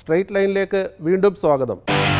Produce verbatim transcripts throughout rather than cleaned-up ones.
Straight ലൈനിലേക്ക് വീണ്ടും സ്വാഗതം.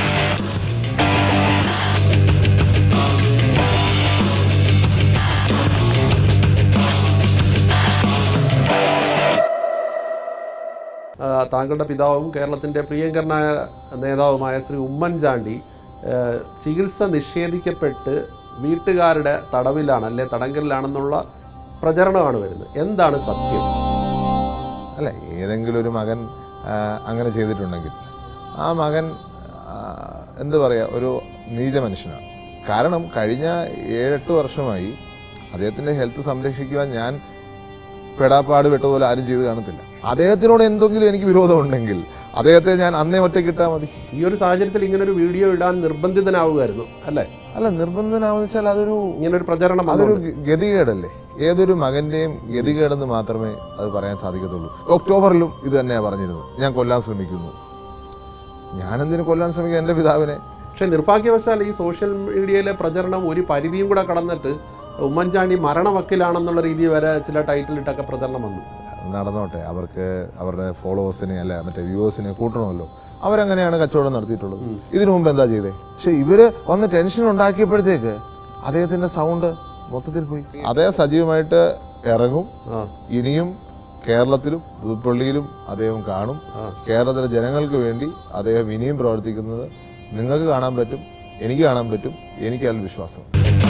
താങ്കളുടെ പിതാവും കേരളത്തിൻ്റെ പ്രിയങ്കരനായ നേതാവുമായ ശ്രീ ഉമ്മൻചാണ്ടി ചികിത്സ നിഷേധിക്കപ്പെട്ട് വീട്ടുകാരുടെ തടവിലാണ് അല്ലെ തടങ്കലിലാണെന്നുള്ള പ്രചരണമാണ് വരുന്നത്. എന്താണ് സത്യം? അല്ല, ഏതെങ്കിലും ഒരു മകൻ അങ്ങനെ ചെയ്തിട്ടുണ്ടെങ്കിൽ ആ മകൻ എന്താ പറയുക, ഒരു നീച മനുഷ്യനാണ്. കാരണം കഴിഞ്ഞ ഏഴെട്ട് വർഷമായി അദ്ദേഹത്തിൻ്റെ ഹെൽത്ത് സംരക്ഷിക്കുവാൻ ഞാൻ പെടാപ്പാട് വിട്ടതുപോലെ ആരും ചെയ്ത് കാണത്തില്ല. അദ്ദേഹത്തിനോട് എന്തെങ്കിലും എനിക്ക് വിരോധമുണ്ടെങ്കിൽ അദ്ദേഹത്തെ ഞാൻ അന്നേ ഒറ്റയ്ക്ക് ഇട്ടാൽ മതി. ഈ ഒരു സാഹചര്യത്തിൽ ഇങ്ങനൊരു വീഡിയോ ഇടാൻ നിർബന്ധിതനാവുമായിരുന്നു അല്ലേ? അല്ല, നിർബന്ധിതനാവുന്ന വെച്ചാൽ അതൊരു ഇങ്ങനൊരു പ്രചരണം, അതൊരു ഗതികേടല്ലേ. ഏതൊരു മകൻ്റെയും ഗതികേടെന്ന് മാത്രമേ അത് പറയാൻ സാധിക്കത്തുള്ളൂ. ഒക്ടോബറിലും ഇത് തന്നെയാണ് പറഞ്ഞിരുന്നത്, ഞാൻ കൊല്ലാൻ ശ്രമിക്കുന്നു. ഞാനെന്തിനു കൊല്ലാൻ ശ്രമിക്കുക എൻ്റെ പിതാവിനെ? പക്ഷേ നിർഭാഗ്യവശാൽ ഈ സോഷ്യൽ മീഡിയയിലെ പ്രചരണം ഒരു പരിധിയും കൂടെ കടന്നിട്ട് ഉമ്മൻചാണ്ടി മരണവക്കിലാണെന്നുള്ള രീതി വരെ ചില ടൈറ്റിലിട്ടൊക്കെ പ്രചരണം വന്നു. നടന്നോട്ടെ, അവർക്ക് അവരുടെ ഫോളോവേഴ്സിനെ അല്ല മറ്റേ വ്യൂവേഴ്സിനെ കൂട്ടണമല്ലോ. അവരങ്ങനെയാണ് കച്ചവടം നടത്തിയിട്ടുള്ളത്. ഇതിനു മുമ്പ് എന്താ ചെയ്തേ? പക്ഷെ ഇവര് വന്ന് ടെൻഷൻ ഉണ്ടാക്കിയപ്പോഴത്തേക്ക് അദ്ദേഹത്തിന്റെ സൗണ്ട് മൊത്തത്തിൽ പോയി. അദ്ദേഹം സജീവമായിട്ട് ഇറങ്ങും. ഇനിയും കേരളത്തിലും പുതുപ്പള്ളിയിലും അദ്ദേഹം കാണും. കേരളത്തിലെ ജനങ്ങൾക്ക് വേണ്ടി അദ്ദേഹം ഇനിയും പ്രവർത്തിക്കുന്നത് നിങ്ങൾക്ക് കാണാൻ പറ്റും, എനിക്ക് കാണാൻ പറ്റും. എനിക്ക് അതിൽ വിശ്വാസം.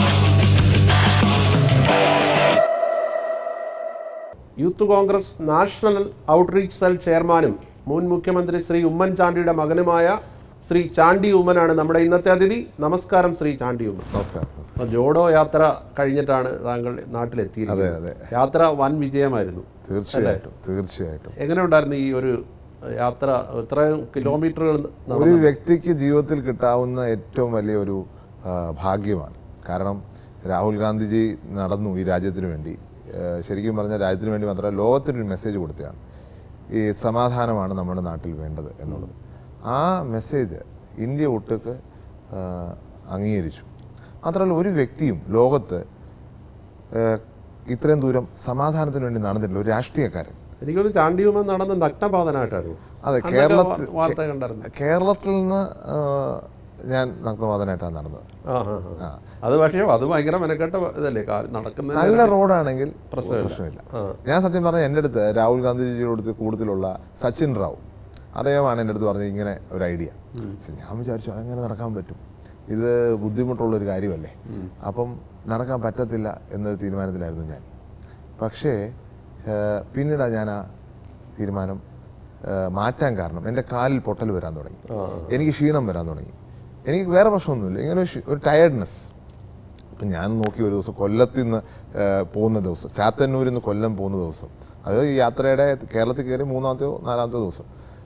Youth Congress national outreach cell ചെയർമാനും മുൻ മുഖ്യമന്ത്രി ശ്രീ ഉമ്മൻചാണ്ടിയുടെ മകനുമായ ശ്രീ ചാണ്ടി ഊമ്മനാണ് നമ്മുടെ ഇന്നത്തെ അതിഥി. നമസ്കാരം ശ്രീ ചാണ്ടി ഊമ്മൻ. നമസ്കാരം. ജോഡോ യാത്ര കഴിഞ്ഞിട്ടാണ് താങ്കൾ നാട്ടിലെത്തിയത്. അതെ അതെ, യാത്ര വൻ വിജയമായിരുന്നു. തീർച്ചയായിട്ടും തീർച്ചയായിട്ടും. എങ്ങനെ ഉണ്ടായിരുന്നു ഈ ഒരു യാത്ര? ഇത്രയും കിലോമീറ്ററുകൾ ഒരു വ്യക്തിക്ക് ജീവിതത്തിൽ കിട്ടാവുന്ന ഏറ്റവും വലിയ ഒരു ഭാഗ്യമാണ്. കാരണം രാഹുൽ ഗാന്ധിജി നടന്നു ഈ രാജ്യത്തിന് വേണ്ടി. ശരിക്കും പറഞ്ഞാൽ രാജ്യത്തിന് വേണ്ടി മാത്രമല്ല, ലോകത്തിനൊരു മെസ്സേജ് കൊടുത്തതാണ്. ഈ സമാധാനമാണ് നമ്മുടെ നാട്ടിൽ വേണ്ടത് എന്നുള്ളത്. ആ മെസ്സേജ് ഇന്ത്യ ഒട്ടുക്ക് അംഗീകരിച്ചു. മാത്രമല്ല, ഒരു വ്യക്തിയും ലോകത്ത് ഇത്രയും ദൂരം സമാധാനത്തിന് വേണ്ടി നടന്നിട്ടില്ല, ഒരു രാഷ്ട്രീയക്കാരൻ. എനിക്കൊന്ന് ചാണ്ടി ഊമ്മൻ നടന്ന് നഗ്നപാതനായിട്ടായിരുന്നു. അതെ, കേരളത്തിൽ കേരളത്തിൽ നിന്ന് ഞാൻ നഗ്നപാതനായിട്ടാണ് നടന്നത്. അത് പക്ഷേ അത് ഭയങ്കര മെനക്കെട്ട ഇതല്ലേ നടക്കുന്നത്. നല്ല റോഡാണെങ്കിൽ പ്രശ്നമില്ല. ഞാൻ സത്യം പറഞ്ഞാൽ എൻ്റെ അടുത്ത് രാഹുൽ ഗാന്ധിജിയോട് കൂടുതലുള്ള സച്ചിൻ റാവു അദ്ദേഹമാണ് എൻ്റെ അടുത്ത് പറഞ്ഞത് ഇങ്ങനെ ഒരു ഐഡിയ. പക്ഷെ ഞാൻ വിചാരിച്ചു അതെങ്ങനെ നടക്കാൻ പറ്റും, ഇത് ബുദ്ധിമുട്ടുള്ളൊരു കാര്യമല്ലേ, അപ്പം നടക്കാൻ പറ്റത്തില്ല എന്നൊരു തീരുമാനത്തിലായിരുന്നു ഞാൻ. പക്ഷേ പിന്നീട് ഞാൻ ആ തീരുമാനം മാറ്റാൻ കാരണം എൻ്റെ കാലിൽ പൊട്ടൽ വരാൻ തുടങ്ങി, എനിക്ക് ക്ഷീണം വരാൻ തുടങ്ങി. എനിക്ക് വേറെ പ്രശ്നമൊന്നുമില്ല, ഇങ്ങനെ ഒരു ടയർഡ്നെസ്. അപ്പം ഞാൻ നോക്കി ഒരു ദിവസം കൊല്ലത്തിൽ നിന്ന് പോകുന്ന ദിവസം, ചാത്തന്നൂരിൽ നിന്ന് കൊല്ലം പോകുന്ന ദിവസം, അത് ഈ യാത്രയുടെ കേരളത്തിൽ കയറി മൂന്നാമത്തെയോ നാലാമത്തെ ദിവസം,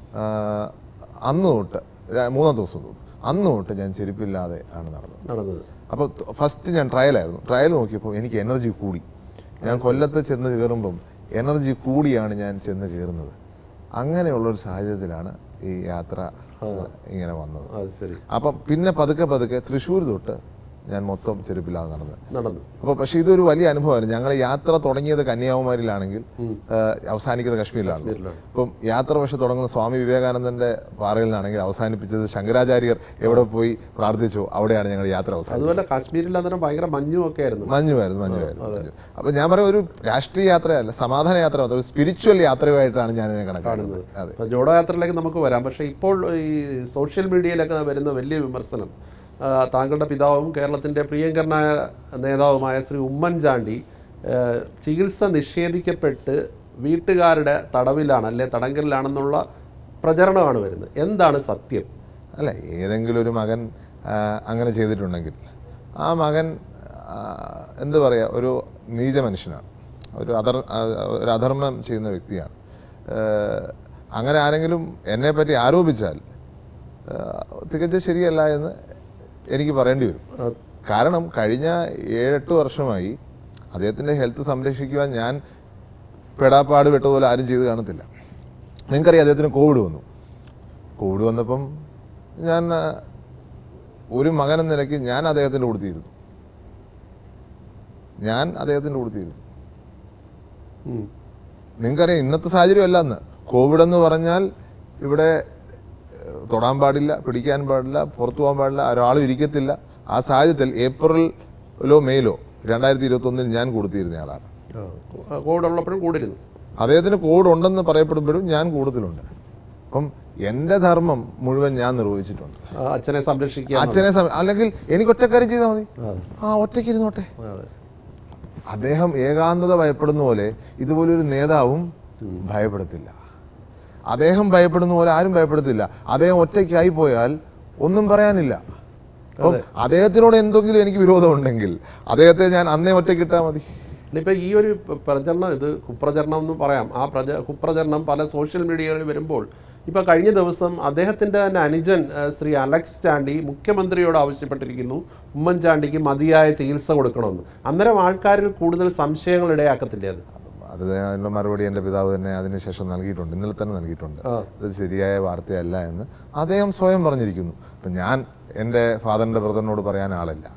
അന്ന് തൊട്ട് മൂന്നാം ദിവസം തോന്നുന്നു, അന്ന് തൊട്ട് ഞാൻ ചെരുപ്പില്ലാതെ ആണ് നടന്നത് നടന്നത് അപ്പോൾ ഫസ്റ്റ് ഞാൻ ട്രയലായിരുന്നു. ട്രയൽ നോക്കിയപ്പോൾ എനിക്ക് എനർജി കൂടി. ഞാൻ കൊല്ലത്ത് ചെന്ന് കയറുമ്പം എനർജി കൂടിയാണ് ഞാൻ ചെന്ന് കയറുന്നത്. അങ്ങനെയുള്ളൊരു സാഹചര്യത്തിലാണ് ഈ യാത്ര ഇങ്ങനെ വന്നത്. അപ്പം പിന്നെ പതുക്കെ പതുക്കെ തൃശ്ശൂർ തൊട്ട് ഞാൻ മൊത്തം ചെരുപ്പില്ലാതെ നടന്ന് നടന്നു. അപ്പോൾ പക്ഷേ ഇതൊരു വലിയ അനുഭവമായിരുന്നു. ഞങ്ങൾ യാത്ര തുടങ്ങിയത് കന്യാകുമാരിയിലാണെങ്കിൽ അവസാനിക്കുന്നത് കശ്മീരിലാണ്. അപ്പം യാത്ര പക്ഷെ തുടങ്ങുന്ന സ്വാമി വിവേകാനന്ദൻ്റെ പാറയിൽ നിന്നാണെങ്കിൽ അവസാനിപ്പിച്ചത് ശങ്കരാചാര്യർ എവിടെ പോയി പ്രാർത്ഥിച്ചോ അവിടെയാണ് ഞങ്ങളുടെ യാത്ര അവസാനം. അതുപോലെ കാശ്മീരിൽ അന്നേരം ഭയങ്കര മഞ്ഞുമൊക്കെ ആയിരുന്നു. മഞ്ഞുമായിരുന്നു മഞ്ഞുമായിരുന്നു അപ്പോൾ ഞാൻ പറയാം, ഒരു രാഷ്ട്രീയ യാത്രയല്ല, സമാധാന യാത്ര മാത്രം, ഒരു സ്പിരിച്വൽ യാത്രയുമായിട്ടാണ് ഞാൻ ഇതിനെ കണക്കാക്കുന്നത്. അതെ, ജോഡോ യാത്രയിലേക്ക് നമുക്ക് വരാം. പക്ഷേ ഇപ്പോൾ ഈ സോഷ്യൽ മീഡിയയിലൊക്കെ വരുന്ന വലിയ വിമർശനം, താങ്കളുടെ പിതാവും കേരളത്തിൻ്റെ പ്രിയങ്കരനായ നേതാവുമായ ശ്രീ ഉമ്മൻചാണ്ടി ചികിത്സ നിഷേധിക്കപ്പെട്ട് വീട്ടുകാരുടെ തടവിലാണ് അല്ലെ തടങ്കലിലാണെന്നുള്ള പ്രചരണമാണ് വരുന്നത്. എന്താണ് സത്യം? അല്ല, ഏതെങ്കിലും ഒരു മകൻ അങ്ങനെ ചെയ്തിട്ടുണ്ടെങ്കിൽ ആ മകൻ എന്താ പറയുക, ഒരു നീച മനുഷ്യനാണ്, ഒരു അധർ ഒരു അധർമ്മം ചെയ്യുന്ന വ്യക്തിയാണ്. അങ്ങനെ ആരെങ്കിലും എന്നെപ്പറ്റി ആരോപിച്ചാൽ തികച്ചും ശരിയല്ല എന്ന് എനിക്ക് പറയേണ്ടി വരും. കാരണം കഴിഞ്ഞ ഏഴെട്ട് വർഷമായി അദ്ദേഹത്തിൻ്റെ ഹെൽത്ത് സംരക്ഷിക്കുവാൻ ഞാൻ പെടാപ്പാട് വിട്ടതുപോലെ ആരും ചെയ്ത് കാണത്തില്ല. നിങ്ങൾക്കറിയാം, അദ്ദേഹത്തിന് കോവിഡ് വന്നു. കോവിഡ് വന്നപ്പം ഞാൻ ഒരു മകൻ എന്ന നിലയ്ക്ക് ഞാൻ അദ്ദേഹത്തിൻ്റെ കൊടുത്തിരുന്നു ഞാൻ അദ്ദേഹത്തിൻ്റെ കൊടുത്തിരുന്നു നിങ്ങൾക്കറിയാം, ഇന്നത്തെ സാഹചര്യം അല്ല. അന്ന് കോവിഡ് എന്ന് പറഞ്ഞാൽ ഇവിടെ തൊടാൻ പാടില്ല, പിടിക്കാൻ പാടില്ല, പുറത്തു പോകാൻ പാടില്ല, ഒരാളും ഇരിക്കത്തില്ല. ആ സാഹചര്യത്തിൽ ഏപ്രിലോ മെയിലോ രണ്ടായിരത്തി ഇരുപത്തി ഒന്നിൽ ഞാൻ കൊടുത്തിരുന്ന ആളാണ്. കോഡുള്ളപ്പോഴും കൂടിരുന്നു. അദ്ദേഹത്തിന് കോഡ് ഉണ്ടെന്ന് പറയപ്പെടുമ്പോഴും ഞാൻ കൂടുതലുണ്ട്. അപ്പം എൻ്റെ ധർമ്മം മുഴുവൻ ഞാൻ നിർവഹിച്ചിട്ടുണ്ട്. അച്ഛനെ സംരക്ഷിക്കുക, അച്ഛനെ അല്ലെങ്കിൽ എനിക്ക് ഒറ്റക്കാര്യം ചെയ്താൽ മതി, ആ ഒറ്റയ്ക്ക് ഇരുന്നോട്ടെ. അദ്ദേഹം ഏകാന്തത ഭയപ്പെടുന്ന പോലെ ഇതുപോലൊരു നേതാവും ഭയപ്പെടത്തില്ല. അദ്ദേഹം ഭയപ്പെടുന്ന പോലെ ആരും ഭയപ്പെടത്തില്ല. അദ്ദേഹം ഒറ്റയ്ക്കായി പോയാൽ ഒന്നും പറയാനില്ല. അപ്പം അദ്ദേഹത്തിനോട് എന്തെങ്കിലും എനിക്ക് വിരോധമുണ്ടെങ്കിൽ അദ്ദേഹത്തെ ഞാൻ അന്നേ ഒറ്റയ്ക്കിട്ടാൽ മതി. ഇപ്പം ഈ ഒരു പ്രചരണം, ഇത് കുപ്രചരണം എന്ന് പറയാം. ആ പ്രച കുപ്രചരണം പല സോഷ്യൽ മീഡിയകളിൽ വരുമ്പോൾ ഇപ്പോൾ കഴിഞ്ഞ ദിവസം അദ്ദേഹത്തിൻ്റെ തന്നെ അനുജൻ ശ്രീ അലക്സ് ചാണ്ടി മുഖ്യമന്ത്രിയോട് ആവശ്യപ്പെട്ടിരിക്കുന്നു ഉമ്മൻചാണ്ടിക്ക് മതിയായ ചികിത്സ കൊടുക്കണമെന്ന്. അന്നേരം ആൾക്കാരിൽ കൂടുതൽ സംശയങ്ങൾ ഇടയാക്കത്തില്ലേ? അത് അത് അതിൻ്റെ മറുപടി എൻ്റെ പിതാവ് തന്നെ അതിനുശേഷം നൽകിയിട്ടുണ്ട്, ഇന്നലെ തന്നെ നൽകിയിട്ടുണ്ട്. ഇത് ശരിയായ വാർത്തയല്ല എന്ന് അദ്ദേഹം സ്വയം പറഞ്ഞിരിക്കുന്നു. അപ്പം ഞാൻ എൻ്റെ ഫാദറിൻ്റെ ബ്രദറിനോട് പറയാൻ ആളല്ല.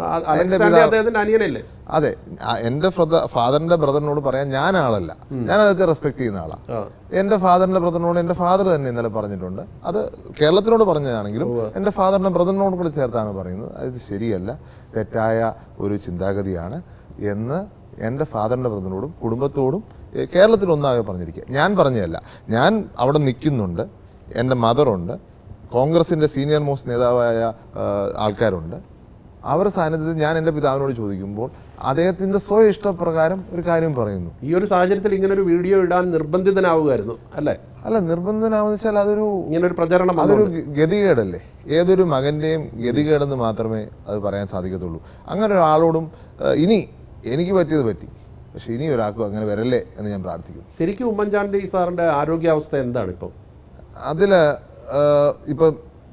അനിയനല്ലേ? അതെ, എൻ്റെ ഫാദറിൻ്റെ ബ്രദറിനോട് പറയാൻ ഞാൻ ആളല്ല. ഞാൻ അദ്ദേഹത്തെ റെസ്പെക്ട് ചെയ്യുന്ന ആളാണ്. എൻ്റെ ഫാദറിൻ്റെ ബ്രദറിനോട് എൻ്റെ ഫാദർ തന്നെ ഇന്നലെ പറഞ്ഞിട്ടുണ്ട്. അത് കേരളത്തിനോട് പറഞ്ഞതാണെങ്കിലും എൻ്റെ ഫാദറിൻ്റെ ബ്രദറിനോട് കൂടി ചേർത്താണ് പറയുന്നത്. അത് ശരിയല്ല, തെറ്റായ ഒരു ചിന്താഗതിയാണ് എന്ന് എൻ്റെ ഫാദറിൻ്റെ ബ്രദറിനോടും കുടുംബത്തോടും കേരളത്തിലൊന്നാകെ പറഞ്ഞിരിക്കുക. ഞാൻ പറഞ്ഞതല്ല, ഞാൻ അവിടെ നിൽക്കുന്നുണ്ട്. എൻ്റെ മദറുണ്ട്, കോൺഗ്രസിൻ്റെ സീനിയർ മോസ്റ്റ് നേതാവായ ആൾക്കാരുണ്ട്. അവരുടെ സാന്നിധ്യത്തിൽ ഞാൻ എൻ്റെ പിതാവിനോട് ചോദിക്കുമ്പോൾ അദ്ദേഹത്തിൻ്റെ സ്വയം ഇഷ്ടപ്രകാരം ഒരു കാര്യം പറയുന്നു. ഈ ഒരു സാഹചര്യത്തിൽ ഇങ്ങനെ ഒരു വീഡിയോ ഇടാൻ നിർബന്ധിതനാവുമായിരുന്നു അല്ലേ? അല്ല, നിർബന്ധിതനാവെന്ന് വെച്ചാൽ അതൊരു ഇങ്ങനെ ഒരു പ്രചരണം, അതൊരു ഗതികേടല്ലേ. ഏതൊരു മകൻ്റെയും ഗതികേടെന്ന് മാത്രമേ അത് പറയാൻ സാധിക്കത്തുള്ളൂ. അങ്ങനെ ഒരാളോടും ഇനി എനിക്ക് പറ്റിയത് പറ്റി, പക്ഷെ ഇനി ഒരാൾക്കും അങ്ങനെ വരല്ലേ എന്ന് ഞാൻ പ്രാർത്ഥിക്കുന്നു. ശരിക്കും ഉമ്മൻചാണ്ടി സാറിൻ്റെ ആരോഗ്യാവസ്ഥ എന്താണ് ഇപ്പം? അതിൽ ഇപ്പം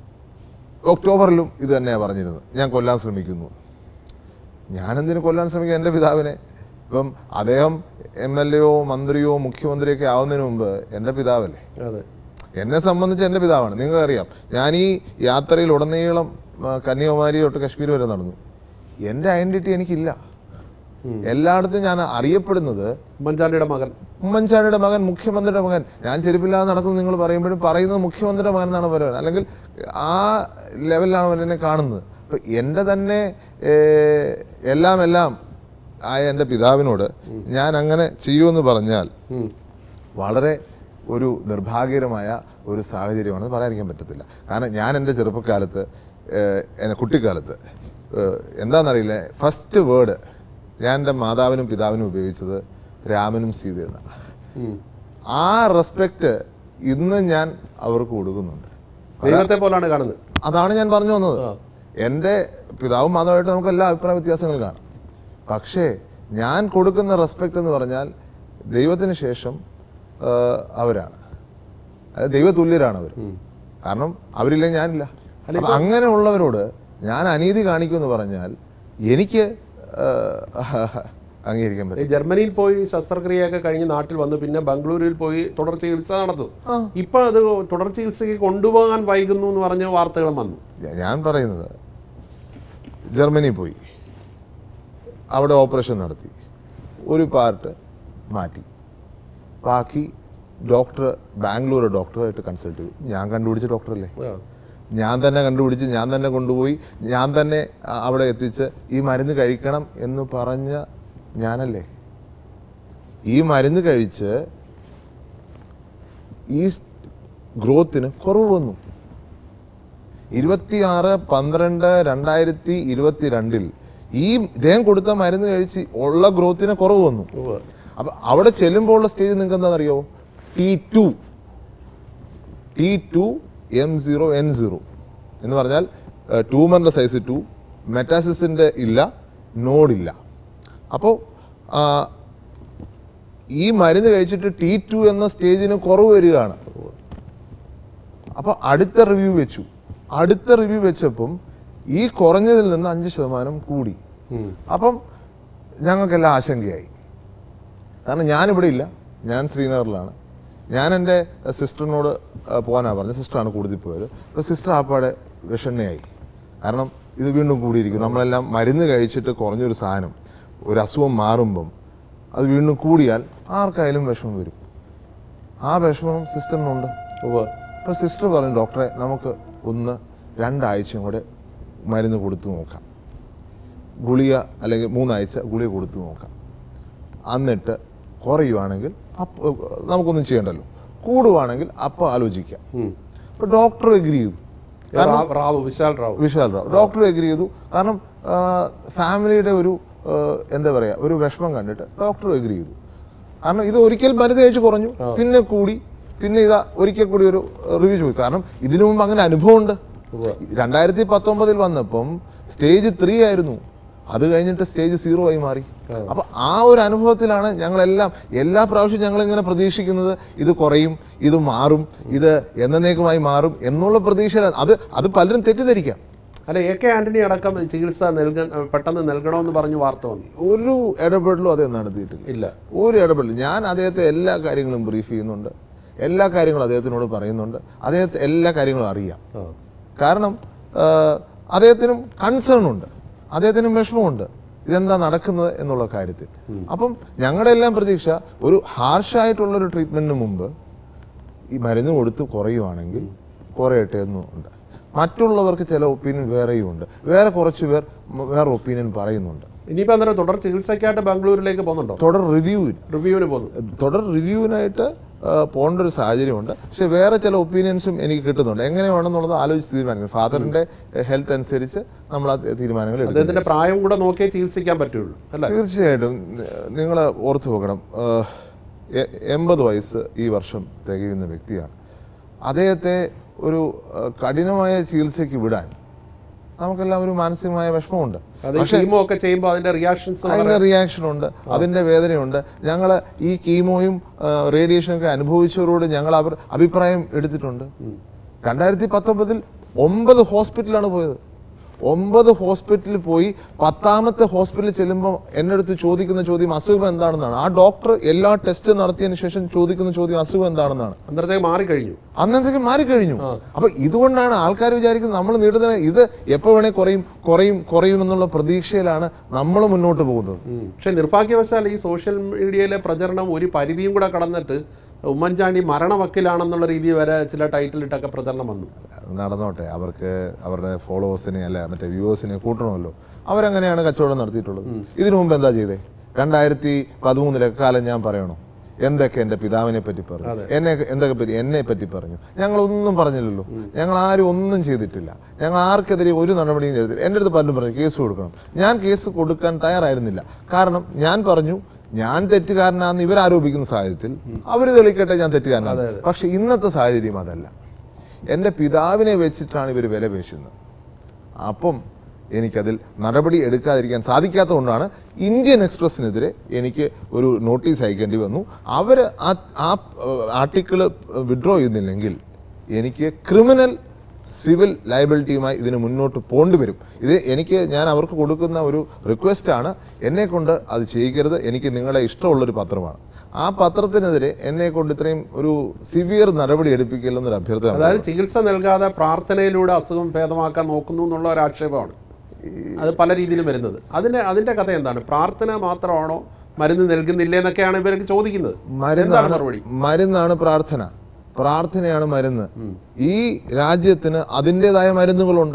ഒക്ടോബറിലും ഇത് തന്നെയാണ് പറഞ്ഞിരുന്നത്, ഞാൻ കൊല്ലാൻ ശ്രമിക്കുന്നു. ഞാനെന്തിനു കൊല്ലാൻ ശ്രമിക്കുക എൻ്റെ പിതാവിനെ? ഇപ്പം അദ്ദേഹം എം എൽ എയോ മന്ത്രിയോ മുഖ്യമന്ത്രിയൊക്കെ ആവുന്നതിന് മുമ്പ് എൻ്റെ പിതാവല്ലേ. എന്നെ സംബന്ധിച്ച് എൻ്റെ പിതാവാണ്. നിങ്ങൾക്കറിയാം, ഞാൻ ഈ യാത്രയിൽ ഉടനീളം കന്യാകുമാരി തൊട്ട് കശ്മീർ വരെ നടന്നു. എൻ്റെ ഐഡൻറ്റിറ്റി എനിക്കില്ല. എല്ലായിടത്തും ഞാൻ അറിയപ്പെടുന്നത് ഉമ്മൻചാണ്ടിയുടെ മകൻ, ഉമ്മൻചാണ്ടിയുടെ മകൻ, മുഖ്യമന്ത്രിയുടെ മകൻ. ഞാൻ ചെരുപ്പില്ലാതെ നടക്കുന്നു നിങ്ങൾ പറയുമ്പോഴും പറയുന്നത് മുഖ്യമന്ത്രിയുടെ മകൻ എന്നാണ് പറയുന്നത്, അല്ലെങ്കിൽ ആ ലെവലിലാണ് അവർ എന്നെ കാണുന്നത്. അപ്പം എൻ്റെ തന്നെ എല്ലാം എല്ലാം ആയ എൻ്റെ പിതാവിനോട് ഞാൻ അങ്ങനെ ചെയ്യുമെന്ന് പറഞ്ഞാൽ വളരെ ഒരു നിർഭാഗ്യകരമായ ഒരു സാഹചര്യമാണെന്ന് പറയാതിരിക്കാൻ പറ്റത്തില്ല. കാരണം ഞാൻ എൻ്റെ ചെറുപ്പക്കാലത്ത്, എൻ്റെ കുട്ടിക്കാലത്ത് എന്താണെന്നറിയില്ല, ഫസ്റ്റ് വേർഡ് ഞാൻ എൻ്റെ മാതാവിനും പിതാവിനും ഉപയോഗിച്ചത് രാമനും സീത എന്നാണ്. ആ റെസ്പെക്റ്റ് ഇന്ന് ഞാൻ അവർക്ക് കൊടുക്കുന്നുണ്ട്. ദൈവത്തെ പോലാണ് കാണുന്നത്. അതാണ് ഞാൻ പറഞ്ഞു വന്നത്. എൻ്റെ പിതാവും മാതാവായിട്ട് നമുക്ക് എല്ലാ അഭിപ്രായ വ്യത്യാസങ്ങൾ കാണാം. പക്ഷേ ഞാൻ കൊടുക്കുന്ന റെസ്പെക്റ്റ് എന്ന് പറഞ്ഞാൽ ദൈവത്തിന് ശേഷം അവരാണ്, അതായത് ദൈവതുല്യരാണ് അവർ. കാരണം അവരില്ലെങ്കിൽ ഞാനില്ല. അങ്ങനെയുള്ളവരോട് ഞാൻ അനീതി കാണിക്കുമെന്ന് പറഞ്ഞാൽ എനിക്ക് അംഗീകരിക്കാൻ പറ്റും. ജർമ്മനിയിൽ പോയി ശസ്ത്രക്രിയയൊക്കെ കഴിഞ്ഞ് നാട്ടിൽ വന്നു, പിന്നെ ബംഗളൂരുവിൽ പോയി തുടർ ചികിത്സ നടത്തും. ഇപ്പൊ അത് തുടർ ചികിത്സയ്ക്ക് കൊണ്ടുപോകാൻ വൈകുന്നു എന്ന് പറഞ്ഞ വാർത്തകളും വന്നു. ഞാൻ പറയുന്നത്, ജർമ്മനിയിൽ പോയി അവിടെ ഓപ്പറേഷൻ നടത്തി, ഒരു പാർട്ട് മാറ്റി, ബാക്കി ഡോക്ടർ ബാംഗ്ലൂർ ഡോക്ടറായിട്ട് കൺസൾട്ട് ചെയ്തു. ഞാൻ കണ്ടുപിടിച്ച ഡോക്ടറല്ലേ, ഞാൻ തന്നെ കണ്ടുപിടിച്ച് ഞാൻ തന്നെ കൊണ്ടുപോയി ഞാൻ തന്നെ അവിടെ എത്തിച്ച് ഈ മരുന്ന് കഴിക്കണം എന്ന് പറഞ്ഞ ഞാനല്ലേ. ഈ മരുന്ന് കഴിച്ച് ഈ ഗ്രോത്തിന് കുറവ് വന്നു. ഇരുപത്തിയാറ് പന്ത്രണ്ട് രണ്ടായിരത്തി ഇരുപത്തി രണ്ടിൽ ഈ ഇദ്ദേഹം കൊടുത്ത മരുന്ന് കഴിച്ച് ഉള്ള ഗ്രോത്തിന് കുറവ് വന്നു. അപ്പം അവിടെ ചെല്ലുമ്പോൾ ഉള്ള സ്റ്റേജ് നിങ്ങൾക്ക് എന്താണെന്നറിയോ? T two T two M zero N zero എന്ന് പറഞ്ഞാൽ ട്യൂമറിൻ്റെ സൈസ് ടു, മെറ്റാസിസിൻ്റെ ഇല്ല, നോഡില്ല. അപ്പോൾ ഈ മരുന്ന് കഴിച്ചിട്ട് ടി ടു എന്ന സ്റ്റേജിന് കുറവ് വരികയാണ്. അപ്പോൾ അടുത്ത റിവ്യൂ വെച്ചു. അടുത്ത റിവ്യൂ വെച്ചപ്പം ഈ കുറഞ്ഞതിൽ നിന്ന് അഞ്ച് ശതമാനം കൂടി. അപ്പം ഞങ്ങൾക്കെല്ലാം ആശങ്കയായി. കാരണം ഞാനിവിടെ ഇല്ല, ഞാൻ ശ്രീനഗറിലാണ്. ഞാൻ എൻ്റെ സിസ്റ്ററിനോട് പോകാനാണ് പറഞ്ഞത്. സിസ്റ്ററാണ് കൂടുതൽ പോയത്. അപ്പോൾ സിസ്റ്റർ ആപ്പാടെ വിഷണ്ണയായി. കാരണം ഇത് വീണ്ടും കൂടിയിരിക്കും. നമ്മളെല്ലാം മരുന്ന് കഴിച്ചിട്ട് കുറഞ്ഞൊരു സാധനം, ഒരു അസുഖം മാറുമ്പം അത് വീണ്ടും കൂടിയാൽ ആർക്കായാലും വിഷമം വരും. ആ വിഷമം സിസ്റ്ററിനുണ്ട്. അപ്പോൾ സിസ്റ്റർ പറഞ്ഞു, ഡോക്ടറെ നമുക്ക് ഒന്ന് രണ്ടാഴ്ചയും കൂടെ മരുന്ന് കൊടുത്തു നോക്കാം, ഗുളിക അല്ലെങ്കിൽ മൂന്നാഴ്ച ഗുളിക കൊടുത്തു നോക്കാം, എന്നിട്ട് കുറയുവാണെങ്കിൽ അപ്പോൾ നമുക്കൊന്നും ചെയ്യണ്ടല്ലോ, കൂടുവാണെങ്കിൽ അപ്പോൾ ആലോചിക്കാം. അപ്പോൾ ഡോക്ടർ എഗ്രി ചെയ്തു. വിശാൽ റാവു വിശാൽ റാവു ഡോക്ടർ എഗ്രി ചെയ്തു. കാരണം ഫാമിലിയുടെ ഒരു എന്താ പറയുക ഒരു വിഷമം കണ്ടിട്ട് ഡോക്ടർ എഗ്രി ചെയ്തു. കാരണം ഇത് ഒരിക്കൽ മരുന്ന് കഴിച്ച് കുറഞ്ഞു, പിന്നെ കൂടി, പിന്നെ ഇതാ ഒരിക്കൽ കൂടി ഒരു റിവ്യൂ ചോദിക്കും. കാരണം ഇതിനു മുമ്പ് അങ്ങനെ അനുഭവമുണ്ട്. രണ്ടായിരത്തി പത്തൊമ്പതിൽ വന്നപ്പം സ്റ്റേജ് ത്രീ ആയിരുന്നു, അത് കഴിഞ്ഞിട്ട് സ്റ്റേജ് സീറോ ആയി മാറി. അപ്പം ആ ഒരു അനുഭവത്തിലാണ് ഞങ്ങളെല്ലാം എല്ലാ പ്രാവശ്യവും ഞങ്ങളിങ്ങനെ പ്രതീക്ഷിക്കുന്നത് ഇത് കുറയും, ഇത് മാറും, ഇത് എന്നേക്കുമായി മാറും എന്നുള്ള പ്രതീക്ഷയിലാണ്. അത് അത് പലരും തെറ്റിദ്ധരിക്കാം. അല്ല, എ കെ ആന്റണി അടക്കം ചികിത്സ നൽകാൻ പെട്ടെന്ന് നൽകണമെന്ന് പറഞ്ഞ് വാർത്ത വന്നു. ഒരു ഇടപെടലും അദ്ദേഹം നടത്തിയിട്ടില്ല. ഇല്ല, ഒരു ഇടപെടലും. ഞാൻ അദ്ദേഹത്തെ എല്ലാ കാര്യങ്ങളും ബ്രീഫ് ചെയ്യുന്നുണ്ട്, എല്ലാ കാര്യങ്ങളും അദ്ദേഹത്തിനോട് പറയുന്നുണ്ട്, അദ്ദേഹത്തെ എല്ലാ കാര്യങ്ങളും അറിയാം. കാരണം അദ്ദേഹത്തിനും കൺസേൺ ഉണ്ട്, അദ്ദേഹത്തിനും വിഷമമുണ്ട് ഇതെന്താ നടക്കുന്നത് എന്നുള്ള കാര്യത്തിൽ. അപ്പം ഞങ്ങളുടെ എല്ലാം പ്രതീക്ഷ ഒരു ഹാർഷായിട്ടുള്ളൊരു ട്രീറ്റ്മെൻറ്റിന് മുമ്പ് ഈ മരുന്ന് കൊടുത്ത് കുറയുവാണെങ്കിൽ കുറയട്ടെ എന്നുണ്ട്. മറ്റുള്ളവർക്ക് ചില ഒപ്പീനിയൻ വേറെയും ഉണ്ട്, വേറെ കുറച്ച് പേർ വേറെ ഒപ്പീനിയൻ പറയുന്നുണ്ട്. ഇനിയിപ്പോൾ അന്നേരം തുടർ ചികിത്സയ്ക്കായിട്ട് ബാംഗ്ലൂരിലേക്ക് പോകുന്നുണ്ടോ? തുടർ റിവ്യൂ റിവ്യൂവിന് പോകുന്നു തുടർ റിവ്യൂവിനായിട്ട് പോകേണ്ട ഒരു സാഹചര്യമുണ്ട്. പക്ഷേ വേറെ ചില ഒപ്പീനിയൻസും എനിക്ക് കിട്ടുന്നുണ്ട്. എങ്ങനെ വേണമെന്നുള്ളത് ആലോചിച്ച് തീരുമാനിക്കണം. ഫാദറിൻ്റെ ഹെൽത്ത് അനുസരിച്ച് നമ്മൾ ആ തീരുമാനങ്ങൾ എടുക്കും. അദ്ദേഹത്തിൻ്റെ പ്രായം കൂടെ നോക്കിയേ ചികിത്സിക്കാൻ പറ്റുള്ളൂ അല്ലേ? തീർച്ചയായിട്ടും. നിങ്ങൾ ഓർത്ത് നോക്കണം, എൺപത് വയസ്സ് ഈ വർഷം തികയുന്ന വ്യക്തിയാണ്. അദ്ദേഹത്തെ ഒരു കഠിനമായ ചികിത്സയ്ക്ക് വിടാൻ നമുക്കെല്ലാം ഒരു മാനസികമായ വിഷമമുണ്ട്. പക്ഷേ കീമോ ചെയ്യുമ്പോൾ അതിൻ്റെ റിയാക്ഷൻസ് അതിൻ്റെ റിയാക്ഷനുണ്ട്, അതിൻ്റെ വേദനയുണ്ട്. ഞങ്ങൾ ഈ കീമോയും റേഡിയേഷനൊക്കെ അനുഭവിച്ചവരോട് ഞങ്ങൾ അവർ അഭിപ്രായം എടുത്തിട്ടുണ്ട്. രണ്ടായിരത്തി പത്തൊമ്പതിൽ ഒമ്പത് ഹോസ്പിറ്റലാണ് പോയത്. ഒമ്പത് ഹോസ്പിറ്റലിൽ പോയി പത്താമത്തെ ഹോസ്പിറ്റലിൽ ചെല്ലുമ്പോൾ എൻ്റെ അടുത്ത് ചോദിക്കുന്ന ചോദ്യം അസുഖം എന്താണെന്നാണ്. ആ ഡോക്ടർ എല്ലാ ടെസ്റ്റ് നടത്തിയതിനു ശേഷം ചോദിക്കുന്ന ചോദ്യം അസുഖം എന്താണെന്നാണ്. അന്നത്തേക്ക് മാറിക്കഴിഞ്ഞു അന്നത്തേക്ക് മാറിക്കഴിഞ്ഞു. അപ്പൊ ഇതുകൊണ്ടാണ് ആൾക്കാർ വിചാരിക്കുന്നത് നമ്മൾ നീട്ടുന്ന ഇത് എപ്പോൾ വേണേൽ കുറയും കുറയും കുറയും എന്നുള്ള പ്രതീക്ഷയിലാണ് നമ്മൾ മുന്നോട്ട് പോകുന്നത്. പക്ഷെ നിർഭാഗ്യവശാൽ ഈ സോഷ്യൽ മീഡിയയിലെ പ്രചരണം ഒരു പരിധിയും കൂടെ കടന്നിട്ട് ഉമ്മൻചാണ്ടി മരണവക്കിലാണെന്നുള്ള രീതി വരെ ചില ടൈറ്റിലിട്ടൊക്കെ പ്രചരണം വന്നു. നടന്നോട്ടെ, അവർക്ക് അവരുടെ ഫോളോവേഴ്സിനെ അല്ല മറ്റേ വ്യൂവേഴ്സിനെ കൂട്ടണമല്ലോ. അവരങ്ങനെയാണ് കച്ചവടം നടത്തിയിട്ടുള്ളത്. ഇതിനു മുമ്പ് എന്താ ചെയ്തേ? രണ്ടായിരത്തി പതിമൂന്നിലെ കാലം ഞാൻ പറയണോ എന്തൊക്കെ എൻ്റെ പിതാവിനെ പറ്റി പറഞ്ഞു, എന്നെ എന്തൊക്കെ പറ്റി എന്നെ പറ്റി പറഞ്ഞു? ഞങ്ങളൊന്നും പറഞ്ഞില്ലല്ലോ, ഞങ്ങൾ ആരും ഒന്നും ചെയ്തിട്ടില്ല, ഞങ്ങൾ ആർക്കെതിരെ ഒരു നടപടിയും ചെയ്തിട്ടില്ല. എൻ്റെ അടുത്ത് പലരും പറഞ്ഞു കേസ് കൊടുക്കണം. ഞാൻ കേസ് കൊടുക്കാൻ തയ്യാറായിരുന്നില്ല. കാരണം ഞാൻ പറഞ്ഞു ഞാൻ തെറ്റുകാരനാണെന്ന് ഇവരാരോപിക്കുന്ന സാഹചര്യത്തിൽ അവർ തെളിയിക്കട്ടെ ഞാൻ തെറ്റുകാരനാണ്. പക്ഷെ ഇന്നത്തെ സാഹചര്യം അതല്ല. എൻ്റെ പിതാവിനെ വെച്ചിട്ടാണ് ഇവർ വില പേശുന്നത്. അപ്പം എനിക്കതിൽ നടപടി എടുക്കാതിരിക്കാൻ സാധിക്കാത്തതുകൊണ്ടാണ് ഇന്ത്യൻ എക്സ്പ്രസിനെതിരെ എനിക്ക് ഒരു നോട്ടീസ് അയക്കേണ്ടി വന്നു. അവർ ആ ആ ആർട്ടിക്കിൾ വിഡ്രോ ചെയ്യുന്നില്ലെങ്കിൽ എനിക്ക് ക്രിമിനൽ സിവിൽ ലയബിലിറ്റിയുമായി ഇതിന് മുന്നോട്ട് പോകേണ്ടി വരും. ഇത് എനിക്ക് ഞാൻ അവർക്ക് കൊടുക്കുന്ന ഒരു റിക്വസ്റ്റാണ്, എന്നെ കൊണ്ട് അത് ചെയ്യിക്കരുത്. എനിക്ക് നിങ്ങളെ ഇഷ്ടമുള്ളൊരു പത്രമാണ്. ആ പത്രത്തിനെതിരെ എന്നെ കൊണ്ട് ഇത്രയും ഒരു സിവിയർ നടപടി എടുപ്പിക്കില്ലെന്നൊരു അഭ്യർത്ഥന. അതായത് ചികിത്സ നൽകാതെ പ്രാർത്ഥനയിലൂടെ അസുഖം ഭേദമാക്കാൻ നോക്കുന്നു എന്നുള്ള ഒരു ആക്ഷേപമാണ് അത് പല രീതിയിലും വരുന്നത്. അതിൻ്റെ അതിൻ്റെ കഥ എന്താണ്? പ്രാർത്ഥന മാത്രമാണോ, മരുന്ന് നൽകുന്നില്ല എന്നൊക്കെയാണ് ഇവർക്ക് ചോദിക്കുന്നത്. മരുന്നാണ് മറുപടി. മരുന്നാണ് പ്രാർത്ഥന, പ്രാർത്ഥനയാണ് മരുന്ന്. ഈ രാജ്യത്തിന് അതിൻ്റെതായ മരുന്നുകളുണ്ട്.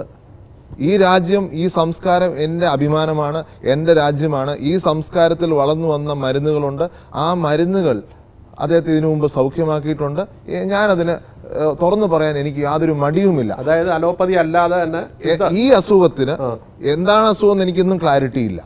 ഈ രാജ്യം, ഈ സംസ്കാരം എൻ്റെ അഭിമാനമാണ്, എൻ്റെ രാജ്യമാണ്. ഈ സംസ്കാരത്തിൽ വളർന്നു വന്ന മരുന്നുകളുണ്ട്. ആ മരുന്നുകൾ അദ്ദേഹത്തെ ഇതിനു മുമ്പ് സൗഖ്യമാക്കിയിട്ടുണ്ട്. ഞാനതിന് തുറന്നു പറയാൻ എനിക്ക് യാതൊരു മടിയുമില്ല. അതായത് അലോപ്പതി അല്ലാതെ തന്നെ ഈ അസുഖത്തിന് എന്താണ് അസുഖം എന്ന് എനിക്കൊന്നും ക്ലാരിറ്റി ഇല്ല.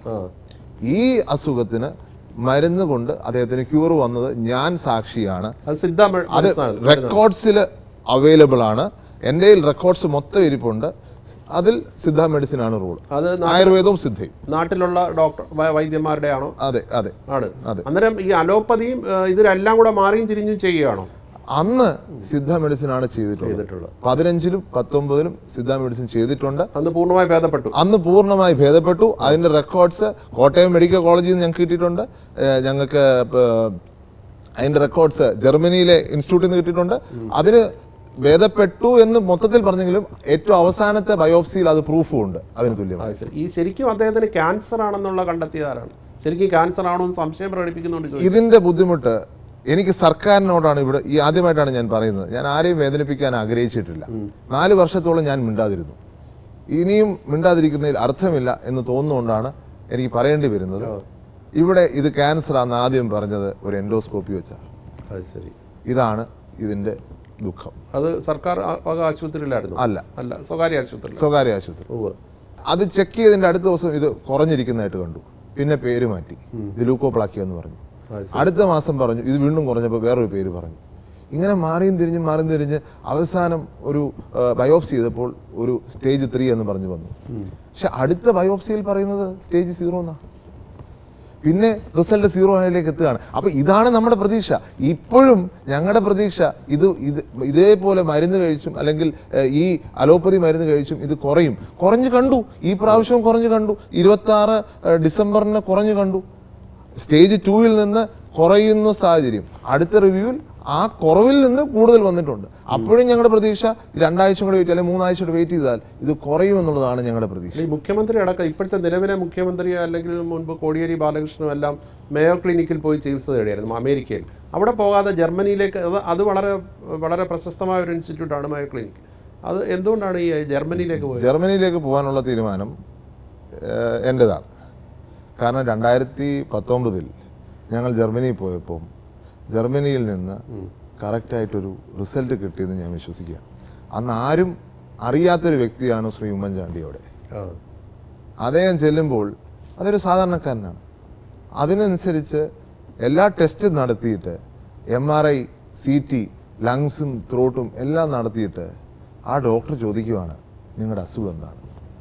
ഈ അസുഖത്തിന് മരുന്ന് കൊണ്ട് അദ്ദേഹത്തിന് ക്യൂർ വന്നത് ഞാൻ സാക്ഷിയാണ്. അത് റെക്കോർഡ്സിൽ അവൈലബിൾ ആണ്. എൻ്റെ റെക്കോർഡ്സ് മൊത്തം ഇരിപ്പുണ്ട്. അതിൽ സിദ്ധ മെഡിസിൻ ആണ് റൂൾ. ആയുർവേദവും സിദ്ധയും നാട്ടിലുള്ള ഡോക്ടർ വൈദ്യന്മാരുടെ ആണോ? അതെ അതെ ആണ്. അന്നേരം ഈ അലോപ്പതിയും ഇതിലെല്ലാം കൂടെ മാറിയും തിരിഞ്ഞും ചെയ്യുകയാണോ? അന്ന് സിദ്ധ മെഡിസിൻ ആണ് ചെയ്തിട്ടുള്ളത്. പതിനഞ്ചിലും പത്തൊമ്പതിലും സിദ്ധ മെഡിസിൻ ചെയ്തിട്ടുണ്ട്. അന്ന് പൂർണ്ണമായി ഭേദപ്പെട്ടു. അന്ന് പൂർണ്ണമായി ഭേദപ്പെട്ടു. അതിന്റെ റെക്കോർഡ്സ് കോട്ടയം മെഡിക്കൽ കോളേജിൽ നിന്ന് ഞങ്ങൾക്ക് കിട്ടിയിട്ടുണ്ട്. ഞങ്ങൾക്ക് അതിന്റെ റെക്കോർഡ്സ് ജർമ്മനിയിലെ ഇൻസ്റ്റിറ്റ്യൂട്ടിൽ നിന്ന് കിട്ടിയിട്ടുണ്ട്. അതിന് ഭേദപ്പെട്ടു എന്ന് മൊത്തത്തിൽ പറഞ്ഞെങ്കിലും ഏറ്റവും അവസാനത്തെ ബയോപ്സിയിൽ അത് പ്രൂഫും ഉണ്ട് അതിന് തുല്യമായി. ഈ ശരിക്കും അദ്ദേഹത്തിന് ക്യാൻസർ ആണെന്നുള്ള കണ്ടെത്തിയതാരാണ്? ശരിക്കും ക്യാൻസർ ആണോ എന്ന് സംശയം പ്രകടിപ്പിക്കുന്നുണ്ട്. ഇതിന്റെ ബുദ്ധിമുട്ട് എനിക്ക് സർക്കാരിനോടാണ് ഇവിടെ ഈ ആദ്യമായിട്ടാണ് ഞാൻ പറയുന്നത്, ഞാൻ ആരെയും വേദനിപ്പിക്കാൻ ആഗ്രഹിച്ചിട്ടില്ല. നാല് വർഷത്തോളം ഞാൻ മിണ്ടാതിരുന്നു. ഇനിയും മിണ്ടാതിരിക്കുന്നതിൽ അർത്ഥമില്ല എന്ന് തോന്നുന്നുകൊണ്ടാണ് എനിക്ക് പറയേണ്ടി വരുന്നത്. ഇവിടെ ഇത് ക്യാൻസർ ആണെന്ന് ആദ്യം പറഞ്ഞത് ഒരു എൻഡോസ്കോപ്പി വെച്ചാണ്. ഇതാണ് ഇതിൻ്റെ ദുഃഖം. അത് സർക്കാർ ആശുപത്രിയിലായിരുന്നു? അല്ല അല്ല, സ്വകാര്യ ആശുപത്രി. സ്വകാര്യ ആശുപത്രി. അത് ചെക്ക് ചെയ്തതിൻ്റെ അടുത്ത ദിവസം ഇത് കുറഞ്ഞിരിക്കുന്നതായിട്ട് കണ്ടു. പിന്നെ പേര് മാറ്റി, ഇത് ലൂക്കോപ്ലാക്കി എന്ന് പറഞ്ഞു. അടുത്ത മാസം പറഞ്ഞു ഇത് വീണ്ടും കുറഞ്ഞപ്പോൾ വേറൊരു പേര് പറഞ്ഞു. ഇങ്ങനെ മാറിയും തിരിഞ്ഞും മാറിയും തിരിഞ്ഞ് അവസാനം ഒരു ബയോപ്സി ചെയ്തപ്പോൾ ഒരു സ്റ്റേജ് ത്രീ എന്ന് പറഞ്ഞു വന്നു. പക്ഷെ അടുത്ത ബയോപ്സിയിൽ പറയുന്നത് സ്റ്റേജ് സീറോ എന്നാ. പിന്നെ റിസൾട്ട് സീറോ ആയിലേക്ക് എത്തുകയാണ്. അപ്പോൾ ഇതാണ് നമ്മുടെ പ്രതീക്ഷ. ഇപ്പോഴും ഞങ്ങളുടെ പ്രതീക്ഷ ഇത് ഇത് ഇതേപോലെ മരുന്ന് കഴിച്ചും അല്ലെങ്കിൽ ഈ അലോപ്പതി മരുന്ന് കഴിച്ചും ഇത് കുറയും. കുറഞ്ഞു കണ്ടു, ഈ പ്രാവശ്യവും കുറഞ്ഞു കണ്ടു. ഇരുപത്തി ആറ് ഡിസംബറിന് കുറഞ്ഞു കണ്ടു. സ്റ്റേജ് ടൂവിൽ നിന്ന് കുറയുന്ന സാഹചര്യം അടുത്ത റിവ്യൂവിൽ ആ കുറവിൽ നിന്ന് കൂടുതൽ വന്നിട്ടുണ്ട്. അപ്പോഴും ഞങ്ങളുടെ പ്രതീക്ഷ രണ്ടാഴ്ച കൂടെ വെയിറ്റ് അല്ലെങ്കിൽ മൂന്നാഴ്ച കൂടെ വെയിറ്റ് ചെയ്താൽ ഇത് കുറയുമെന്നുള്ളതാണ് ഞങ്ങളുടെ പ്രതീക്ഷ. ഈ മുഖ്യമന്ത്രി അടക്കം ഇപ്പോഴത്തെ നിലവിലെ മുഖ്യമന്ത്രി അല്ലെങ്കിൽ മുൻപ് കോടിയേരി ബാലകൃഷ്ണനും എല്ലാം മേയോ ക്ലിനിക്കിൽ പോയി ചികിത്സ തേടിയായിരുന്നു അമേരിക്കയിൽ. അവിടെ പോകാതെ ജർമ്മനിയിലേക്ക്, അത് അത് വളരെ വളരെ പ്രശസ്തമായ ഒരു ഇൻസ്റ്റിറ്റ്യൂട്ടാണ് മേയോ ക്ലിനിക്ക്. അത് എന്തുകൊണ്ടാണ് ഈ ജർമ്മനിയിലേക്ക് പോയത്? ജർമ്മനിയിലേക്ക് പോകാനുള്ള തീരുമാനം എൻ്റെതാണ്. കാരണം രണ്ടായിരത്തി പത്തൊമ്പതിൽ ഞങ്ങൾ ജർമ്മനിയിൽ പോയപ്പോൾ ജർമ്മനിയിൽ നിന്ന് കറക്റ്റായിട്ടൊരു റിസൾട്ട് കിട്ടിയെന്ന് ഞാൻ വിശ്വസിക്കുകയാണ്. അന്ന് ആരും അറിയാത്തൊരു വ്യക്തിയാണ് ശ്രീ ഉമ്മൻചാണ്ടി. അവിടെ അദ്ദേഹം ചെല്ലുമ്പോൾ അതൊരു സാധാരണക്കാരനാണ്. അതിനനുസരിച്ച് എല്ലാ ടെസ്റ്റും നടത്തിയിട്ട് M R I, C T, ലങ്സും ത്രോട്ടും എല്ലാം നടത്തിയിട്ട് ആ ഡോക്ടർ ചോദിക്കുവാണ് നിങ്ങളുടെ അസുഖം എന്താണ്.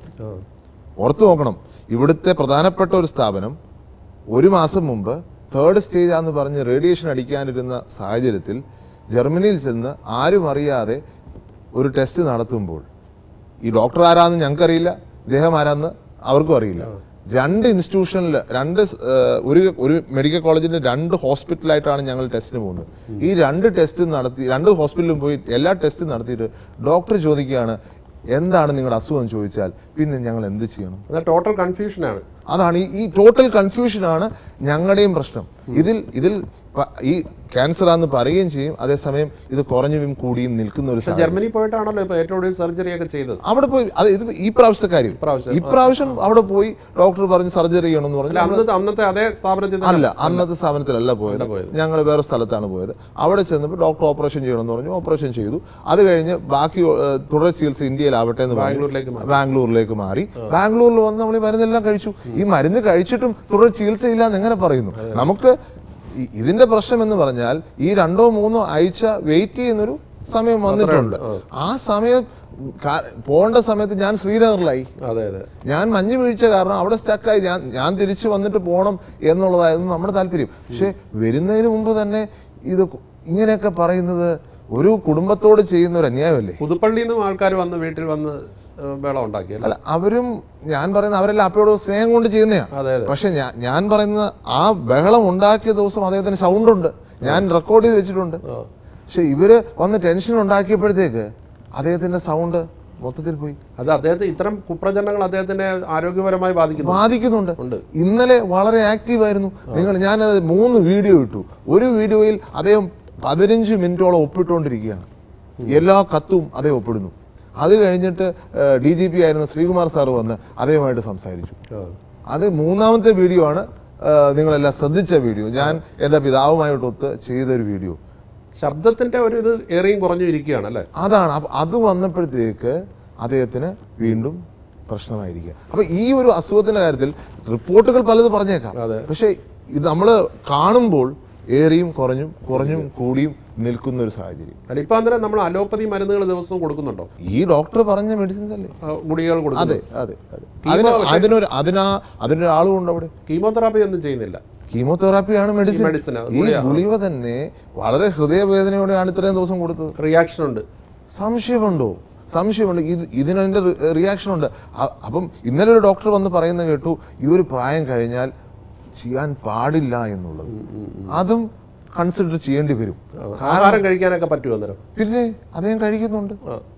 ഓർത്തു നോക്കണം, ഇവിടുത്തെ പ്രധാനപ്പെട്ട ഒരു സ്ഥാപനം ഒരു മാസം മുമ്പ് തേർഡ് സ്റ്റേജ് ആണെന്ന് പറഞ്ഞ് റേഡിയേഷൻ അടിക്കാനിരുന്ന സാഹചര്യത്തിൽ ജർമ്മനിയിൽ ചെന്ന് ആരും അറിയാതെ ഒരു ടെസ്റ്റ് നടത്തുമ്പോൾ ഈ ഡോക്ടർ ആരാന്ന് ഞങ്ങൾക്കറിയില്ല, ഇദ്ദേഹം ആരാന്ന് അവർക്കും അറിയില്ല. രണ്ട് ഇൻസ്റ്റിറ്റ്യൂഷനിൽ രണ്ട് ഒരു ഒരു മെഡിക്കൽ കോളേജിൻ്റെ രണ്ട് ഹോസ്പിറ്റലായിട്ടാണ് ഞങ്ങൾ ടെസ്റ്റിന് പോകുന്നത്. ഈ രണ്ട് ടെസ്റ്റും നടത്തി രണ്ട് ഹോസ്പിറ്റലിലും പോയി എല്ലാ ടെസ്റ്റും നടത്തിയിട്ട് ഡോക്ടർ ചോദിക്കുകയാണ് എന്താണ് നിങ്ങളുടെ അസുഖം ചോദിച്ചാൽ പിന്നെ ഞങ്ങൾ എന്ത് ചെയ്യണം? ടോട്ടൽ കൺഫ്യൂഷനാണ്. അതാണ് ഈ ടോട്ടൽ കൺഫ്യൂഷനാണ് ഞങ്ങളുടെയും പ്രശ്നം. ഇതിൽ ഇതിൽ ഈ ക്യാൻസർ ആണെന്ന് പറയുകയും ചെയ്യും, അതേസമയം ഇത് കുറഞ്ഞും കൂടിയും നിൽക്കുന്ന ഒരു ജർമ്മനി പോയിട്ടാണല്ലോ ഇപ്പോൾ ഏറ്റവും കൂടുതൽ സർജറി ഒക്കെ ചെയ്തത്. അവിടെ പോയി അത് ഇത് ഈ പ്രാവശ്യത്തെ കാര്യം ഇപ്രാവശ്യം അവിടെ പോയി ഡോക്ടർ പറഞ്ഞ് സർജറി ചെയ്യണമെന്ന് പറഞ്ഞു. അന്നത്തെ അതേ സ്ഥാപനത്തിൽ അല്ല, അന്നത്തെ സ്ഥാപനത്തിലല്ല പോയത്, ഞങ്ങൾ വേറെ സ്ഥലത്താണ് പോയത്. അവിടെ ചെന്നപ്പോൾ ഡോക്ടർ ഓപ്പറേഷൻ ചെയ്യണമെന്ന് പറഞ്ഞു, ഓപ്പറേഷൻ ചെയ്തു. അത് കഴിഞ്ഞ് ബാക്കി തുടർ ചികിത്സ ഇന്ത്യയിലാവട്ടെ എന്ന് പറഞ്ഞു ബാംഗ്ലൂരിലേക്ക് മാറി. ബാംഗ്ലൂരിൽ വന്ന് നമ്മൾ ഈ മരുന്നെല്ലാം കഴിച്ചു. ഈ മരുന്ന് കഴിച്ചിട്ടും തുടർ ചികിത്സയില്ല എന്ന് എങ്ങനെ പറയുന്നു? നമുക്ക് ഇതിന്റെ പ്രശ്നം എന്ന് പറഞ്ഞാൽ ഈ രണ്ടോ മൂന്നോ ആഴ്ച വെയിറ്റ് ചെയ്യുന്നൊരു സമയം വന്നിട്ടുണ്ട്. ആ സമയം പോകേണ്ട സമയത്ത് ഞാൻ ശ്രീനഗറിലായി. ഞാൻ മഞ്ഞ് വീഴ്ച കാരണം അവിടെ സ്റ്റക്കായി. ഞാൻ ഞാൻ തിരിച്ചു വന്നിട്ട് പോകണം എന്നുള്ളതായിരുന്നു നമ്മുടെ താല്പര്യം. പക്ഷെ വരുന്നതിന് മുമ്പ് തന്നെ ഇത് ഇങ്ങനെയൊക്കെ പറയുന്നത് ഒരു കുടുംബത്തോട് ചെയ്യുന്ന ഒരു അന്യായമല്ലേ? പുതുപ്പള്ളിയിൽ നിന്നും ആൾക്കാർ വന്ന് വീട്ടിൽ വന്ന് ബഹളം ഉണ്ടാക്കി. അല്ല, അവരും ഞാൻ പറയുന്ന അവരെല്ലാം അപ്പയോട് സ്നേഹം കൊണ്ട് ചെയ്യുന്നതാണ്. പക്ഷെ ഞാൻ ഞാൻ പറയുന്ന ആ ബഹളം ഉണ്ടാക്കിയ ദിവസം അദ്ദേഹത്തിന് സൗണ്ട് ഉണ്ട്, ഞാൻ റെക്കോർഡ് ചെയ്ത് വെച്ചിട്ടുണ്ട്. പക്ഷെ ഇവര് വന്ന് ടെൻഷൻ ഉണ്ടാക്കിയപ്പോഴത്തേക്ക് അദ്ദേഹത്തിന്റെ സൗണ്ട് മൊത്തത്തിൽ പോയി. അത് അദ്ദേഹത്തെ ഇത്തരം കുപ്രചരണങ്ങൾ അദ്ദേഹത്തിന്റെ ആരോഗ്യപരമായി ബാധിക്കുന്നു ബാധിക്കുന്നുണ്ട്. ഇന്നലെ വളരെ ആക്റ്റീവ് ആയിരുന്നു. നിങ്ങൾ ഞാനത് മൂന്ന് വീഡിയോ ഇട്ടു. ഒരു വീഡിയോയിൽ അദ്ദേഹം പതിനഞ്ച് മിനിറ്റോളം ഒപ്പിട്ടുകൊണ്ടിരിക്കുകയാണ്. എല്ലാ കത്തും അദ്ദേഹം ഒപ്പിടുന്നു. അത് കഴിഞ്ഞിട്ട് ഡി ജി പി ആയിരുന്ന ശ്രീകുമാർ സാറ് വന്ന് അദ്ദേഹമായിട്ട് സംസാരിച്ചു. അത് മൂന്നാമത്തെ വീഡിയോ ആണ്, നിങ്ങളെല്ലാം ശ്രദ്ധിച്ച വീഡിയോ. ഞാൻ എൻ്റെ പിതാവുമായിട്ടൊത്ത് ചെയ്തൊരു വീഡിയോ. ശബ്ദത്തിന്റെ ഒരു ഇത് ഏറെയും കുറഞ്ഞു ഇരിക്കുകയാണ് അല്ലേ? അതാണ്. അപ്പം അത് വന്നപ്പോഴത്തേക്ക് അദ്ദേഹത്തിന് വീണ്ടും പ്രശ്നമായിരിക്കുക. അപ്പം ഈ ഒരു അസുഖത്തിന്റെ കാര്യത്തിൽ റിപ്പോർട്ടുകൾ പലത് പറഞ്ഞേക്കാം. പക്ഷേ ഇത് നമ്മൾ കാണുമ്പോൾ ഏറിയും കുറഞ്ഞും കുറഞ്ഞും കൂടിയും നിൽക്കുന്ന ഒരു സാഹചര്യം. ഇപ്പം അന്നേരം നമ്മൾ അലോപ്പതി മരുന്നുകൾ ദിവസവും കൊടുക്കുന്നുണ്ടോ? ഈ ഡോക്ടർ പറഞ്ഞ മെഡിസിൻസ് അല്ലേ ഗുളികകൾ കൊടുക്കും? അതെ അതെ അതെ. അതിനൊരു അതിനാ അതിനൊരാളുമുണ്ട് അവിടെ. കീമോതെറാപ്പി ഒന്നും ചെയ്യുന്നില്ല. കീമോതെറാപ്പിയാണ് മെഡിസിൻ. ഈ ഗുളിക തന്നെ വളരെ ഹൃദയവേദനയോടെയാണ് ഇത്രയും ദിവസം കൊടുത്തത്. റിയാക്ഷൻ ഉണ്ട്? സംശയമുണ്ടോ? സംശയമുണ്ട്. ഇത് ഇതിനതിൻ്റെ റിയാക്ഷൻ ഉണ്ട്. അപ്പം ഇന്നലെ ഒരു ഡോക്ടർ വന്ന് പറയുന്നത് കേട്ടു, ഈ ഒരു പ്രായം കഴിഞ്ഞാൽ ചെയ്യാൻ പാടില്ല എന്നുള്ളത്. അതും കൺസിഡർ ചെയ്യേണ്ടി വരും. ആഹാരം കഴിക്കാനൊക്കെ പറ്റുമോ അന്നേരം? പിന്നെ അദ്ദേഹം കഴിക്കുന്നുണ്ട്.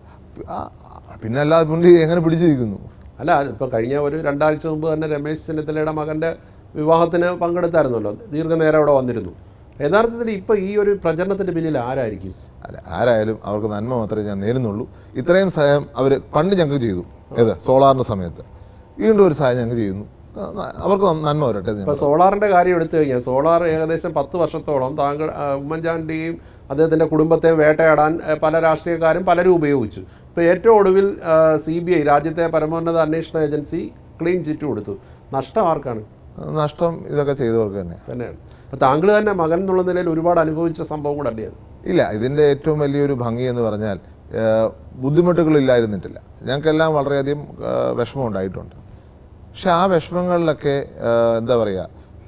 പിന്നെ അല്ലാതെ പുള്ളി എങ്ങനെ പിടിച്ചിരിക്കുന്നു? അല്ല, ഇപ്പം കഴിഞ്ഞ ഒരു രണ്ടാഴ്ച മുമ്പ് തന്നെ രമേശ് ചെന്നിത്തലയുടെ മകൻ്റെ വിവാഹത്തിന് പങ്കെടുത്തായിരുന്നല്ലോ, ദീർഘനേരം അവിടെ വന്നിരുന്നു. യഥാർത്ഥത്തിൽ ഇപ്പോൾ ഈ ഒരു പ്രചരണത്തിൻ്റെ പിന്നിൽ ആരായിരിക്കും? അല്ല, ആരായാലും അവർക്ക് നന്മ മാത്രമേ ഞാൻ നേരുന്നുള്ളൂ. ഇത്രയും സഹായം അവർ പണ്ട് ഞങ്ങൾക്ക് ചെയ്തു, ഏത് സോളാറിൻ്റെ സമയത്ത്, വീണ്ടും ഒരു സഹായം ഞങ്ങൾക്ക് ചെയ്യുന്നു. അവർക്ക് നന്മ വരട്ടെ. ഇപ്പോൾ സോളാറിൻ്റെ കാര്യം എടുത്തു കഴിഞ്ഞാൽ സോളാർ ഏകദേശം പത്ത് വർഷത്തോളം താങ്കൾ ഉമ്മൻചാണ്ടിയും അദ്ദേഹത്തിൻ്റെ കുടുംബത്തെയും വേട്ടയാടാൻ പല രാഷ്ട്രീയക്കാരും പലരും ഉപയോഗിച്ചു. ഇപ്പോൾ ഏറ്റവും ഒടുവിൽ സി ബി ഐ, രാജ്യത്തെ പരമോന്നത അന്വേഷണ ഏജൻസി, ക്ലീൻ ചിറ്റ് കൊടുത്തു. നഷ്ടം ആർക്കാണ്? നഷ്ടം ഇതൊക്കെ ചെയ്തവർക്ക് തന്നെ തന്നെയാണ്. അപ്പോൾ താങ്കൾ തന്നെ മകൻ എന്നുള്ള നിലയിൽ ഒരുപാട് അനുഭവിച്ച സംഭവം കൂടെ അല്ലേ അത്? ഇല്ല, ഇതിൻ്റെ ഏറ്റവും വലിയൊരു ഭംഗി എന്ന് പറഞ്ഞാൽ ബുദ്ധിമുട്ടുകളില്ലായിരുന്നിട്ടില്ല. ഞങ്ങൾക്കെല്ലാം വളരെയധികം വിഷമം ഉണ്ടായിട്ടുണ്ട്. പക്ഷെ ആ വിഷമങ്ങളിലൊക്കെ എന്താ പറയുക,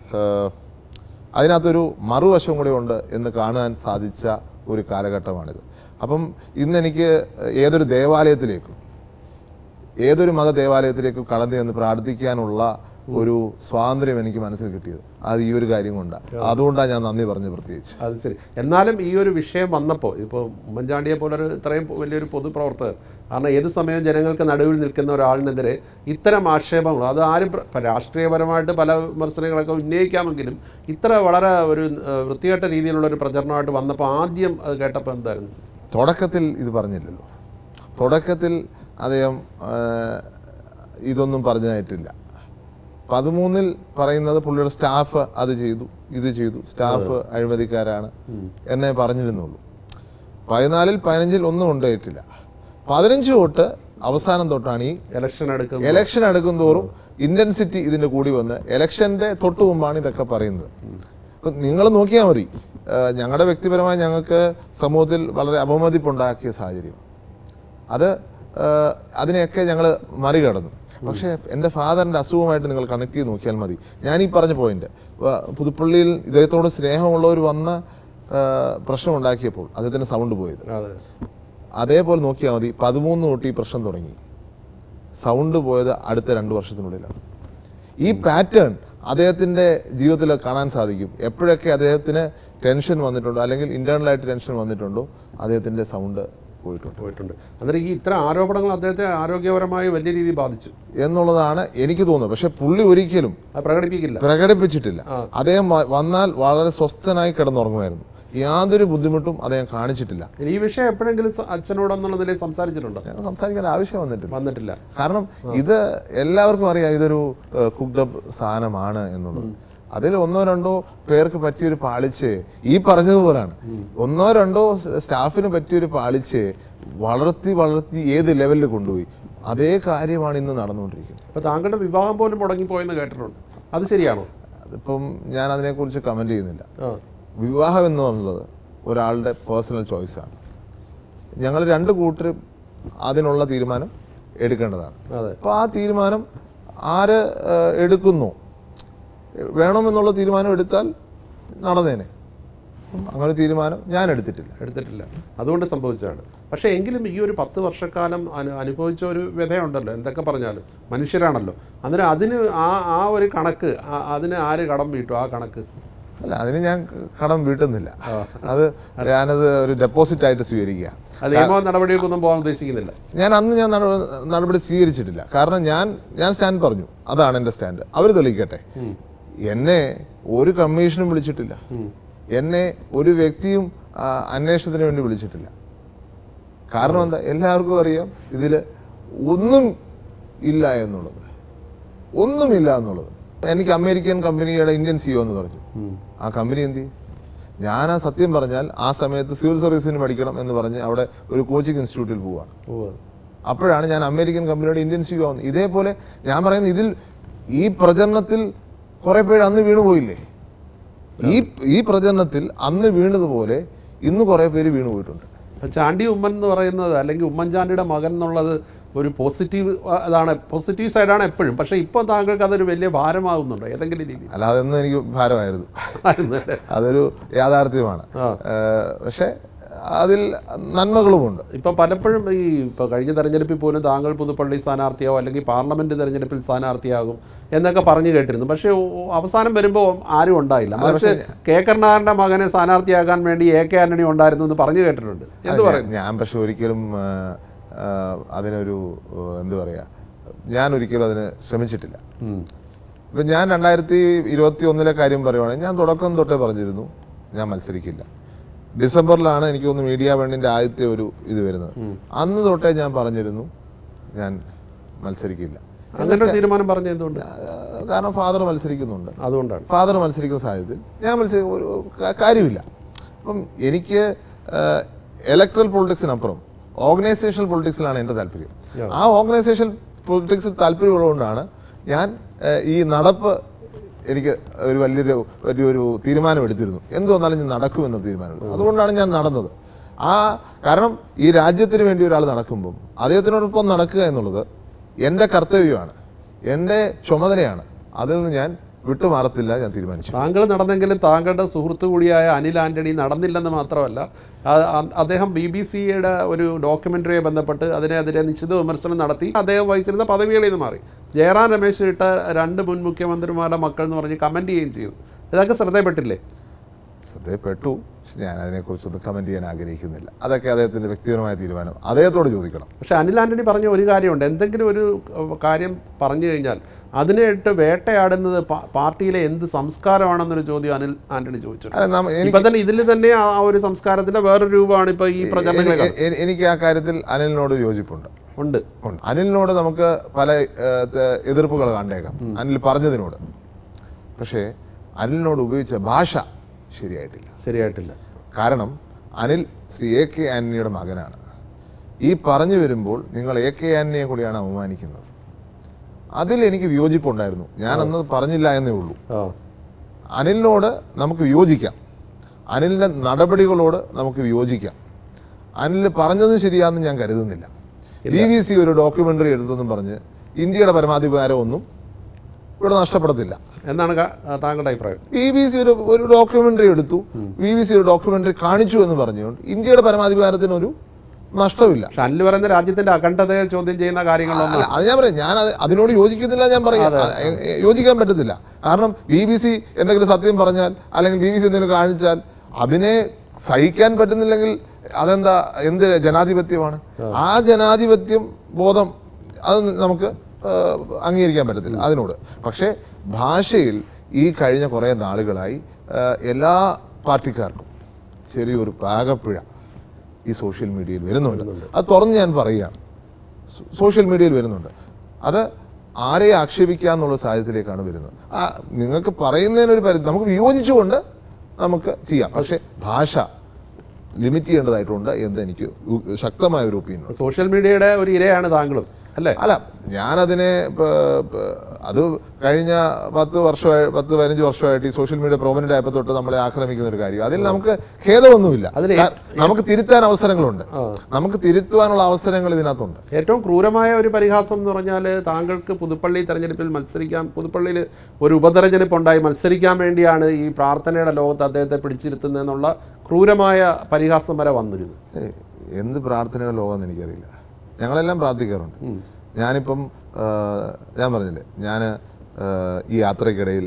അതിനകത്തൊരു മറുവശം കൂടി ഉണ്ട് എന്ന് കാണാൻ സാധിച്ച ഒരു കാലഘട്ടമാണിത്. അപ്പം ഇന്നെനിക്ക് ഏതൊരു ദേവാലയത്തിലേക്കും ഏതൊരു മത ദേവാലയത്തിലേക്കും കടന്നു ചെന്ന് പ്രാർത്ഥിക്കാനുള്ള ഒരു സ്വാതന്ത്ര്യം എനിക്ക് മനസ്സിൽ കിട്ടിയത് അത് ഈ ഒരു കാര്യം കൊണ്ടാണ്. അതുകൊണ്ടാണ് ഞാൻ നന്ദി പറഞ്ഞു പ്രത്യേകിച്ച്. അത് ശരി. എന്നാലും ഈ ഒരു വിഷയം വന്നപ്പോൾ ഇപ്പോൾ ഉമ്മൻചാണ്ടിയെ പോലൊരു ഇത്രയും വലിയൊരു പൊതുപ്രവർത്തകർ, കാരണം ഏത് സമയവും ജനങ്ങൾക്ക് നടുവിൽ നിൽക്കുന്ന ഒരാളിനെതിരെ ഇത്തരം ആക്ഷേപങ്ങൾ, അത് ആരും രാഷ്ട്രീയപരമായിട്ട് പല വിമർശനങ്ങളൊക്കെ ഉന്നയിക്കാമെങ്കിലും ഇത്ര വളരെ ഒരു വൃത്തികെട്ട രീതിയിലുള്ള ഒരു പ്രചരണമായിട്ട് വന്നപ്പോൾ ആദ്യം അത് കേട്ടപ്പോൾ എന്തായിരുന്നു? തുടക്കത്തിൽ ഇത് പറഞ്ഞില്ലല്ലോ. തുടക്കത്തിൽ അദ്ദേഹം ഇതൊന്നും പറഞ്ഞതായിട്ടില്ല. പതിമൂന്നിൽ പറയുന്നത് പുള്ളിയുടെ സ്റ്റാഫ് അത് ചെയ്തു, ഇത് ചെയ്തു, സ്റ്റാഫ് അഴിമതിക്കാരാണ് എന്നേ പറഞ്ഞിരുന്നുള്ളൂ. പതിനാലിൽ പതിനഞ്ചിൽ ഒന്നും ഉണ്ടായിട്ടില്ല. പതിനഞ്ച് തൊട്ട് അവസാനം തൊട്ടാണ് ഈ ഇലക്ഷൻ എടുക്കും ഇലക്ഷൻ എടുക്കും തോറും ഇൻറ്റൻസിറ്റി ഇതിൻ്റെ കൂടി വന്ന് ഇലക്ഷൻ്റെ തൊട്ട് മുമ്പാണ് ഇതൊക്കെ പറയുന്നത്. അപ്പം നിങ്ങൾ നോക്കിയാൽ മതി, ഞങ്ങളുടെ വ്യക്തിപരമായി ഞങ്ങൾക്ക് സമൂഹത്തിൽ വളരെ അപമതിപ്പുണ്ടാക്കിയ സാഹചര്യം, അത് അതിനെയൊക്കെ ഞങ്ങൾ മറികടന്നു. പക്ഷേ എൻ്റെ ഫാദറിൻ്റെ അസുഖമായിട്ട് നിങ്ങൾ കണക്ട് ചെയ്ത് നോക്കിയാൽ മതി. ഞാനീ പറഞ്ഞ പോയിന്റ്, പുതുപ്പള്ളിയിൽ ഇദ്ദേഹത്തോട് സ്നേഹമുള്ളവർ വന്ന പ്രശ്നം ഉണ്ടാക്കിയപ്പോൾ അദ്ദേഹത്തിൻ്റെ സൗണ്ട് പോയത്, അതേപോലെ നോക്കിയാൽ മതി. പതിമൂന്ന് തൊട്ട് ഈ പ്രശ്നം തുടങ്ങി, സൗണ്ട് പോയത് അടുത്ത രണ്ട് വർഷത്തിനുള്ളിലാണ്. ഈ പാറ്റേൺ അദ്ദേഹത്തിൻ്റെ ജീവിതത്തിൽ കാണാൻ സാധിക്കും. എപ്പോഴൊക്കെ അദ്ദേഹത്തിന് ടെൻഷൻ വന്നിട്ടുണ്ടോ അല്ലെങ്കിൽ ഇൻറ്റേർണലായിട്ട് ടെൻഷൻ വന്നിട്ടുണ്ടോ അദ്ദേഹത്തിൻ്റെ സൗണ്ട് പോയിട്ടുണ്ട് പോയിട്ടുണ്ട് അന്നേരം ഈ ഇത്ര ആരോപണങ്ങൾ അദ്ദേഹത്തെ ആരോഗ്യപരമായി വലിയ രീതിയിൽ ബാധിച്ചു എന്നുള്ളതാണ് എനിക്ക് തോന്നുന്നത്. പക്ഷെ പുള്ളി ഒരിക്കലും പ്രകടിപ്പിക്കില്ല പ്രകടിപ്പിച്ചിട്ടില്ല. അദ്ദേഹം വന്നാൽ വളരെ സ്വസ്ഥനായി കിടന്നുറങ്ങുമായിരുന്നു. യാതൊരു ബുദ്ധിമുട്ടും അദ്ദേഹം കാണിച്ചിട്ടില്ല. ഈ വിഷയം എപ്പോഴെങ്കിലും അച്ഛനോടെന്നുള്ള നിലയിൽ സംസാരിച്ചിട്ടുണ്ടോ? ഞങ്ങൾ സംസാരിക്കേണ്ട ആവശ്യം വന്നിട്ടില്ല വന്നിട്ടില്ല കാരണം ഇത് എല്ലാവർക്കും അറിയാം ഇതൊരു കുക്ക്ഡപ്പ് സാധനമാണ് എന്നുള്ളത്. അതിൽ ഒന്നോ രണ്ടോ പേർക്ക് പറ്റിയൊരു പാളിച്ചയെ, ഈ പറഞ്ഞതുപോലാണ്, ഒന്നോ രണ്ടോ സ്റ്റാഫിന് പറ്റിയൊരു പാളിച്ചയെ വളർത്തി വളർത്തി ഏത് ലെവലിൽ കൊണ്ടുപോയി. അതേ കാര്യമാണ് ഇന്ന് നടന്നുകൊണ്ടിരിക്കുന്നത്. അപ്പോൾ താങ്കളുടെ വിവാഹം പോലും മുടങ്ങിപ്പോയെന്ന് കേട്ടിട്ടുണ്ട്, അത് ശരിയാണോ? അതിപ്പം ഞാൻ അതിനെക്കുറിച്ച് കമൻറ്റ് ചെയ്യുന്നില്ല. വിവാഹം എന്ന് പറയുന്നത് ഒരാളുടെ പേഴ്സണൽ ചോയ്സാണ്. ഞങ്ങൾ രണ്ട് കൂട്ടരും അതിനുള്ള തീരുമാനം എടുക്കേണ്ടതാണ്. അപ്പോൾ ആ തീരുമാനം ആര് എടുക്കുന്നു, വേണമെന്നുള്ള തീരുമാനം എടുത്താൽ നടന്നേനെ. അങ്ങനെ തീരുമാനം ഞാൻ എടുത്തിട്ടില്ല എടുത്തിട്ടില്ല അതുകൊണ്ട് സംഭവിച്ചതാണ്. പക്ഷേ എങ്കിലും ഈ ഒരു പത്ത് വർഷക്കാലം അനു അനുഭവിച്ച ഒരു വ്യഥയുണ്ടല്ലോ, എന്തൊക്കെ പറഞ്ഞാലും മനുഷ്യരാണല്ലോ. അന്നേരം അതിന് ആ ആ ഒരു കണക്ക് അതിന് ആര് കടം വീട്ടും? ആ കണക്ക് അല്ല, അതിന് ഞാൻ കടം വീട്ടുന്നില്ല. അത് ഞാനത് ഒരു ഡെപ്പോസിറ്റ് ആയിട്ട് സ്വീകരിക്കുക. നിയമ നടപടികൾക്കൊന്നും പോകാൻ ഉദ്ദേശിക്കുന്നില്ല. ഞാൻ അന്ന് ഞാൻ നടപടി സ്വീകരിച്ചിട്ടില്ല. കാരണം ഞാൻ ഞാൻ സ്റ്റാൻഡ് പറഞ്ഞു, അതാണ് എൻ്റെ സ്റ്റാൻഡ്. അവർ തെളിയിക്കട്ടെ. എന്നെ ഒരു കമ്മീഷനും വിളിച്ചിട്ടില്ല, എന്നെ ഒരു വ്യക്തിയും അന്വേഷണത്തിന് വേണ്ടി വിളിച്ചിട്ടില്ല. കാരണം എന്താ, എല്ലാവർക്കും അറിയാം ഇതിൽ ഒന്നും ഇല്ല എന്നുള്ളത്, ഒന്നുമില്ല എന്നുള്ളത്. എനിക്ക് അമേരിക്കൻ കമ്പനിയുടെ ഇന്ത്യൻ സിഇഒ എന്ന് പറഞ്ഞു. ആ കമ്പനി എന്ത് ചെയ്യും? ഞാൻ ആ സത്യം പറഞ്ഞാൽ ആ സമയത്ത് സിവിൽ സർവീസിന് പഠിക്കണം എന്ന് പറഞ്ഞ് അവിടെ ഒരു കോച്ചിങ് ഇൻസ്റ്റിറ്റ്യൂട്ടിൽ പോവാണ്. അപ്പോഴാണ് ഞാൻ അമേരിക്കൻ കമ്പനിയുടെ ഇന്ത്യൻ സിഇഒ ആവുന്നത്. ഇതേപോലെ ഞാൻ പറയുന്നത്, ഇതിൽ ഈ പ്രചരണത്തിൽ കുറെ പേര് അന്ന് വീണുപോയില്ലേ? ഈ ഈ പ്രചരണത്തിൽ അന്ന് വീണതുപോലെ ഇന്ന് കുറെ പേര് വീണു പോയിട്ടുണ്ട്. ചാണ്ടി ഉമ്മൻ എന്ന് പറയുന്നത്, അല്ലെങ്കിൽ ഉമ്മൻചാണ്ടിയുടെ മകൻ എന്നുള്ളത് ഒരു പോസിറ്റീവ് അതാണ്, പോസിറ്റീവ് സൈഡാണ് എപ്പോഴും. പക്ഷേ ഇപ്പോൾ താങ്കൾക്ക് അതൊരു വലിയ ഭാരമാകുന്നുണ്ടോ ഏതെങ്കിലും രീതി? അല്ല, അതൊന്നും എനിക്ക് ഭാരമായിരുന്നു, അതൊരു യാഥാർത്ഥ്യമാണ്. പക്ഷേ അതിൽ നന്മകളുമുണ്ട്. ഇപ്പോൾ പലപ്പോഴും ഈ ഇപ്പോൾ കഴിഞ്ഞ തെരഞ്ഞെടുപ്പിൽ പോലും താങ്കൾ പുതുപ്പള്ളി സ്ഥാനാർത്ഥിയാവും അല്ലെങ്കിൽ പാർലമെൻറ്റ് തെരഞ്ഞെടുപ്പിൽ സ്ഥാനാർത്ഥിയാകും എന്നൊക്കെ പറഞ്ഞു കേട്ടിരുന്നു. പക്ഷേ അവസാനം വരുമ്പോൾ ആരും ഉണ്ടായില്ല. പക്ഷേ കെ കരുണാകരൻ്റെ മകനെ സ്ഥാനാർത്ഥിയാക്കാൻ വേണ്ടി എ കെ ആന്റണി ഉണ്ടായിരുന്നു എന്ന് പറഞ്ഞു കേട്ടിട്ടുണ്ട്. എന്ത് പറയും? ഞാൻ പക്ഷെ ഒരിക്കലും അതിനൊരു എന്തു പറയുക, ഞാൻ ഒരിക്കലും അതിന് ശ്രമിച്ചിട്ടില്ല. ഇപ്പം ഞാൻ രണ്ടായിരത്തി ഇരുപത്തി ഒന്നിലെ കാര്യം പറയുവാണെങ്കിൽ ഞാൻ തുടക്കം തൊട്ടേ പറഞ്ഞിരുന്നു ഞാൻ മത്സരിക്കില്ല. ഡിസംബറിലാണ് എനിക്ക് തോന്നുന്നു മീഡിയ വണ്ണിൻ്റെ ആദ്യത്തെ ഒരു ഇത് വരുന്നത്. അന്ന് തൊട്ടേ ഞാൻ പറഞ്ഞിരുന്നു ഞാൻ മത്സരിക്കില്ല. അങ്ങനെ തീരുമാനം പറഞ്ഞ എന്തുകൊണ്ട്? കാരണം ഫാദർ മത്സരിക്കുന്നുണ്ട്, അതുകൊണ്ടാണ്. ഫാദർ മത്സരിക്കുന്ന സാഹചര്യത്തിൽ ഞാൻ മത്സരിക്കുന്ന ഒരു കാര്യമില്ല. അപ്പം എനിക്ക് ഇലക്ട്രൽ പൊളിറ്റിക്സിനപ്പുറം ഓർഗനൈസേഷണൽ പൊളിറ്റിക്സിലാണ് എൻ്റെ താല്പര്യം. ആ ഓർഗനൈസേഷൻ പൊളിറ്റിക്സിൽ താല്പര്യമുള്ളതുകൊണ്ടാണ് ഞാൻ ഈ നടപ്പ് എനിക്ക് ഒരു വലിയൊരു വലിയൊരു തീരുമാനം എടുത്തിരുന്നു. എന്ത് വന്നാലും ഞാൻ നടക്കുമെന്നൊരു തീരുമാനം എടുത്തു. അതുകൊണ്ടാണ് ഞാൻ നടന്നത്. ആ കാരണം ഈ രാജ്യത്തിന് വേണ്ടി ഒരാൾ നടക്കുമ്പം അദ്ദേഹത്തിനോടൊപ്പം നടക്കുക എന്നുള്ളത് എൻ്റെ കർത്തവ്യമാണ്, എൻ്റെ ചുമതലയാണ്. അതിൽ നിന്ന് ഞാൻ വിട്ടുമാറത്തില്ല, ഞാൻ തീരുമാനിച്ചു. താങ്കൾ നടന്നെങ്കിലും താങ്കളുടെ സുഹൃത്തു കൂടിയായ അനിൽ ആൻ്റണി നടന്നില്ലെന്ന് മാത്രമല്ല, അദ്ദേഹം ബി ബി സിയുടെ ഒരു ഡോക്യുമെൻ്ററിയെ ബന്ധപ്പെട്ട് അതിനെതിരെ നിശ്ചിത വിമർശനം നടത്തി അദ്ദേഹം വഹിച്ചിരുന്ന പദവികളിൽ നിന്ന് മാറി. ജയറാം രമേശ് ഇട്ട രണ്ട് മുൻ മുഖ്യമന്ത്രിമാരുടെ മക്കൾ എന്ന് പറഞ്ഞ് കമൻറ്റ് ചെയ്യുകയും ചെയ്തു. ഇതൊക്കെ ശ്രദ്ധയപ്പെട്ടില്ലേ? ശ്രദ്ധയപ്പെട്ടു. ഞാൻ അതിനെക്കുറിച്ചൊന്നും കമൻറ്റ് ചെയ്യാൻ ആഗ്രഹിക്കുന്നില്ല. അതൊക്കെ അദ്ദേഹത്തിൻ്റെ വ്യക്തിപരമായ തീരുമാനം, അദ്ദേഹത്തോട് ചോദിക്കണം. പക്ഷേ അനിൽ ആൻ്റണി പറഞ്ഞ ഒരു കാര്യമുണ്ട്, എന്തെങ്കിലും ഒരു കാര്യം പറഞ്ഞു കഴിഞ്ഞാൽ അതിനെ ഇട്ട് വേട്ടയാടുന്നത് പാർട്ടിയിലെ എന്ത് സംസ്കാരമാണെന്നൊരു ചോദ്യം അനിൽ ആൻ്റണി ചോദിച്ചു. ഇപ്പം തന്നെ ഇതിൽ തന്നെ ആ ഒരു സംസ്കാരത്തിൻ്റെ വേറൊരു രൂപമാണ് ഇപ്പോൾ ഈ പ്രചരണങ്ങൾ. എനിക്ക് ആ കാര്യത്തിൽ അനിലിനോട് യോജിപ്പുണ്ട്. ഉണ്ട് ഉണ്ട് അനിലിനോട് നമുക്ക് പല എതിർപ്പുകൾ കണ്ടേക്കാം അനിൽ പറഞ്ഞതിനോട്. പക്ഷേ അനിലിനോട് ഉപയോഗിച്ച ഭാഷ ശരിയായിട്ടില്ല ശരിയായിട്ടില്ല കാരണം അനിൽ ശ്രീ എ കെ ആന്റണിയുടെ മകനാണ്. ഈ പറഞ്ഞു വരുമ്പോൾ നിങ്ങൾ എ കെ ആന്റണിയെ കൂടിയാണ് അപമാനിക്കുന്നത്. അതിൽ എനിക്ക് വിയോജിപ്പുണ്ടായിരുന്നു. ഞാനന്ന് പറഞ്ഞില്ല എന്നേ ഉള്ളൂ. അനിലിനോട് നമുക്ക് വിയോജിക്കാം, അനിലിൻ്റെ നടപടികളോട് നമുക്ക് വിയോജിക്കാം. അനിൽ പറഞ്ഞതും ശരിയാണെന്ന് ഞാൻ കരുതുന്നില്ല. ബി ബി സി ഒരു ഡോക്യുമെൻ്ററി എടുത്തെന്നും പറഞ്ഞ് ഇന്ത്യയുടെ പരമാധികാരം ഒന്നും ഇവിടെ നഷ്ടപ്പെടത്തില്ല എന്നാണ് താങ്കളുടെ അഭിപ്രായം? ബി ബി സി ഒരു ഒരു ഡോക്യുമെൻ്ററി എടുത്തു, ബി ബി സി ഒരു ഡോക്യുമെൻ്ററി കാണിച്ചു എന്ന് പറഞ്ഞുകൊണ്ട് ഇന്ത്യയുടെ പരമാധികാരത്തിനൊരു നഷ്ടമില്ല. അനിൽ പറയുന്ന രാജ്യത്തിന്റെ അഖണ്ഡതയെ ചോദ്യം ചെയ്യുന്ന കാര്യങ്ങളൊന്നും അത് ഞാൻ പറയാം, ഞാൻ അതിനോട് യോജിക്കുന്നില്ല. ഞാൻ പറയാം യോജിക്കാൻ പറ്റത്തില്ല. കാരണം ബി ബി സി എന്തെങ്കിലും സത്യം പറഞ്ഞാൽ അല്ലെങ്കിൽ ബി ബി സി എന്തെങ്കിലും കാണിച്ചാൽ അതിനെ സഹിക്കാൻ പറ്റുന്നില്ലെങ്കിൽ അതെന്താ, എന്ത് ജനാധിപത്യമാണ്? ആ ജനാധിപത്യം ബോധം അത് നമുക്ക് അംഗീകരിക്കാൻ പറ്റത്തില്ല അതിനോട്. പക്ഷേ ഭാഷയിൽ ഈ കഴിഞ്ഞ കുറേ നാളുകളായി എല്ലാ പാർട്ടിക്കാർക്കും ചെറിയൊരു പാകപ്പിഴ ഈ സോഷ്യൽ മീഡിയയിൽ വരുന്നുണ്ട്. അത് തുറന്ന് ഞാൻ പറയുകയാണ്, സോഷ്യൽ മീഡിയയിൽ വരുന്നുണ്ട്. അത് ആരെയും ആക്ഷേപിക്കുക എന്നുള്ള സാഹചര്യത്തിലേക്കാണ് വരുന്നത്. ആ നിങ്ങൾക്ക് പറയുന്നതിനൊരു പരിധി, നമുക്ക് വിയോജിച്ചുകൊണ്ട് നമുക്ക് ചെയ്യാം. പക്ഷേ ഭാഷ ലിമിറ്റ് ചെയ്യേണ്ടതായിട്ടുണ്ട് എന്ന് എനിക്ക് ശക്തമായ ഒരു ഒപ്പീനിയൻ. സോഷ്യൽ മീഡിയയുടെ ഒരു ഇരയാണ് താങ്കളും അല്ലേ? അല്ല, ഞാനതിനെ അത് കഴിഞ്ഞ പത്ത് വർഷമായി പത്ത് പതിനഞ്ച് വർഷമായിട്ട് ഈ സോഷ്യൽ മീഡിയ പ്രോമിനൻ്റ് ആയപ്പോൾ തൊട്ട് നമ്മളെ ആക്രമിക്കുന്ന ഒരു കാര്യം. അതിൽ നമുക്ക് ഖേദമൊന്നുമില്ല. നമുക്ക് തിരുത്താൻ അവസരങ്ങളുണ്ട്, നമുക്ക് തിരുത്തുവാനുള്ള അവസരങ്ങൾ ഇതിനകത്തുണ്ട്. ഏറ്റവും ക്രൂരമായ ഒരു പരിഹാസം എന്ന് പറഞ്ഞാൽ താങ്കൾക്ക് പുതുപ്പള്ളി തെരഞ്ഞെടുപ്പിൽ മത്സരിക്കാൻ, പുതുപ്പള്ളിയിൽ ഒരു ഉപതെരഞ്ഞെടുപ്പ് ഉണ്ടായി, മത്സരിക്കാൻ വേണ്ടിയാണ് ഈ പ്രാർത്ഥനയുടെ ലോകത്ത് അദ്ദേഹത്തെ പിടിച്ചിരുത്തുന്നതെന്നുള്ള ക്രൂരമായ പരിഹാസം വരെ വന്നിരുന്നു. എന്ത് പ്രാർത്ഥനയുടെ ലോകമെന്ന് എനിക്കറിയില്ല. ഞങ്ങളെല്ലാം പ്രാർത്ഥിക്കാറുണ്ട്. ഞാനിപ്പം ഞാൻ പറഞ്ഞില്ലേ, ഞാൻ ഈ യാത്രയ്ക്കിടയിൽ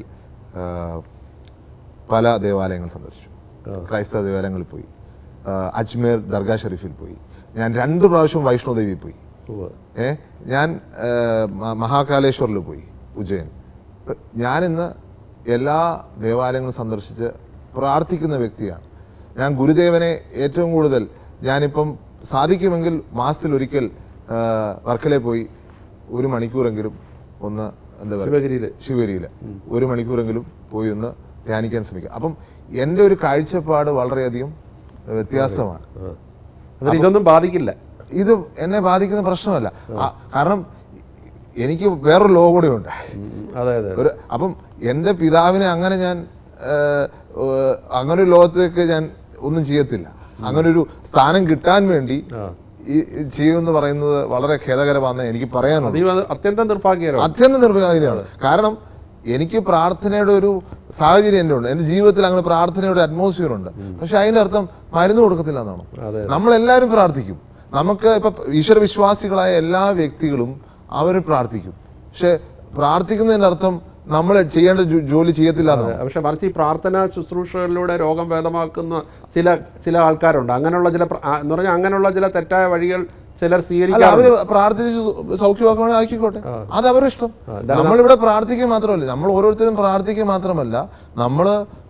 പല ദേവാലയങ്ങൾ സന്ദർശിച്ചു. ക്രൈസ്തവ ദേവാലയങ്ങളിൽ പോയി, അജ്മേർ ദർഗാ ഷെരീഫിൽ പോയി, ഞാൻ രണ്ട് പ്രാവശ്യം വൈഷ്ണോദേവിയിൽ പോയി, ഏ ഞാൻ മഹാകാലേശ്വറിൽ പോയി, ഉജ്ജയൻ. ഞാനിന്ന് എല്ലാ ദേവാലയങ്ങളും സന്ദർശിച്ച് പ്രാർത്ഥിക്കുന്ന വ്യക്തിയാണ്. ഞാൻ ഗുരുദേവനെ ഏറ്റവും കൂടുതൽ, ഞാനിപ്പം സാധിക്കുമെങ്കിൽ മാസത്തിൽ ഒരിക്കൽ വർക്കലയിൽ പോയി ഒരു മണിക്കൂറെങ്കിലും ഒന്ന് എന്താ പറയുക, ശിവഗിരിയിൽ ഒരു മണിക്കൂറെങ്കിലും പോയി ഒന്ന് ധ്യാനിക്കാൻ ശ്രമിക്കുക. അപ്പം എൻ്റെ ഒരു കാഴ്ചപ്പാട് വളരെയധികം വ്യത്യാസമാണ്. ഇതൊന്നും ബാധിക്കില്ല, ഇത് എന്നെ ബാധിക്കുന്ന പ്രശ്നമല്ല. കാരണം എനിക്ക് വേറൊരു ലോകം കൂടെ ഉണ്ട്. ഒരു അപ്പം എൻ്റെ പിതാവിനെ അങ്ങനെ ഞാൻ അങ്ങനെ ഒരു ലോകത്തേക്ക് ഞാൻ ഒന്നും ചെയ്യത്തില്ല. അങ്ങനൊരു സ്ഥാനം കിട്ടാൻ വേണ്ടി ഈ ചെയ്യുമെന്ന് പറയുന്നത് വളരെ ഖേദകരമാണെന്ന് എനിക്ക് പറയാനുണ്ട്. അത്യന്തം നിർഭാഗ്യകരമാണ്, അത്യന്തം നിർഭാഗ്യകരമാണ്. കാരണം എനിക്ക് പ്രാർത്ഥനയുടെ ഒരു സാഹചര്യം എൻ്റെ ഉണ്ട്, എൻ്റെ ജീവിതത്തിൽ അങ്ങനെ പ്രാർത്ഥനയുടെ അറ്റ്മോസ്ഫിയർ ഉണ്ട്. പക്ഷെ അതിൻ്റെ അർത്ഥം മരുന്ന് കൊടുക്കത്തില്ല എന്നാണോ? നമ്മളെല്ലാവരും പ്രാർത്ഥിക്കും. നമുക്ക് ഇപ്പം ഈശ്വര വിശ്വാസികളായ എല്ലാ വ്യക്തികളും അവർ പ്രാർത്ഥിക്കും. പക്ഷെ പ്രാർത്ഥിക്കുന്നതിൻ്റെ അർത്ഥം നമ്മൾ ചെയ്യേണ്ട ജോലി ചെയ്യത്തില്ല എന്നാണ്. പക്ഷെ മറിച്ച് ഈ പ്രാർത്ഥന ശുശ്രൂഷകളിലൂടെ രോഗം ഭേദമാക്കുന്ന ചില ചില ആൾക്കാരുണ്ട്. അങ്ങനെയുള്ള ചില എന്ന് പറഞ്ഞാൽ അങ്ങനെയുള്ള ചില തെറ്റായ വഴികൾ ചിലർ സ്വീകരിക്കും. അവര് പ്രാർത്ഥിച്ച് സൗഖ്യമാക്കുകയാണെങ്കിൽ ആക്കിക്കോട്ടെ, അത് അവരുടെ ഇഷ്ടം. നമ്മളിവിടെ പ്രാർത്ഥിക്കുക മാത്രമല്ല, നമ്മൾ ഓരോരുത്തരും പ്രാർത്ഥിക്കുക മാത്രമല്ല, നമ്മൾ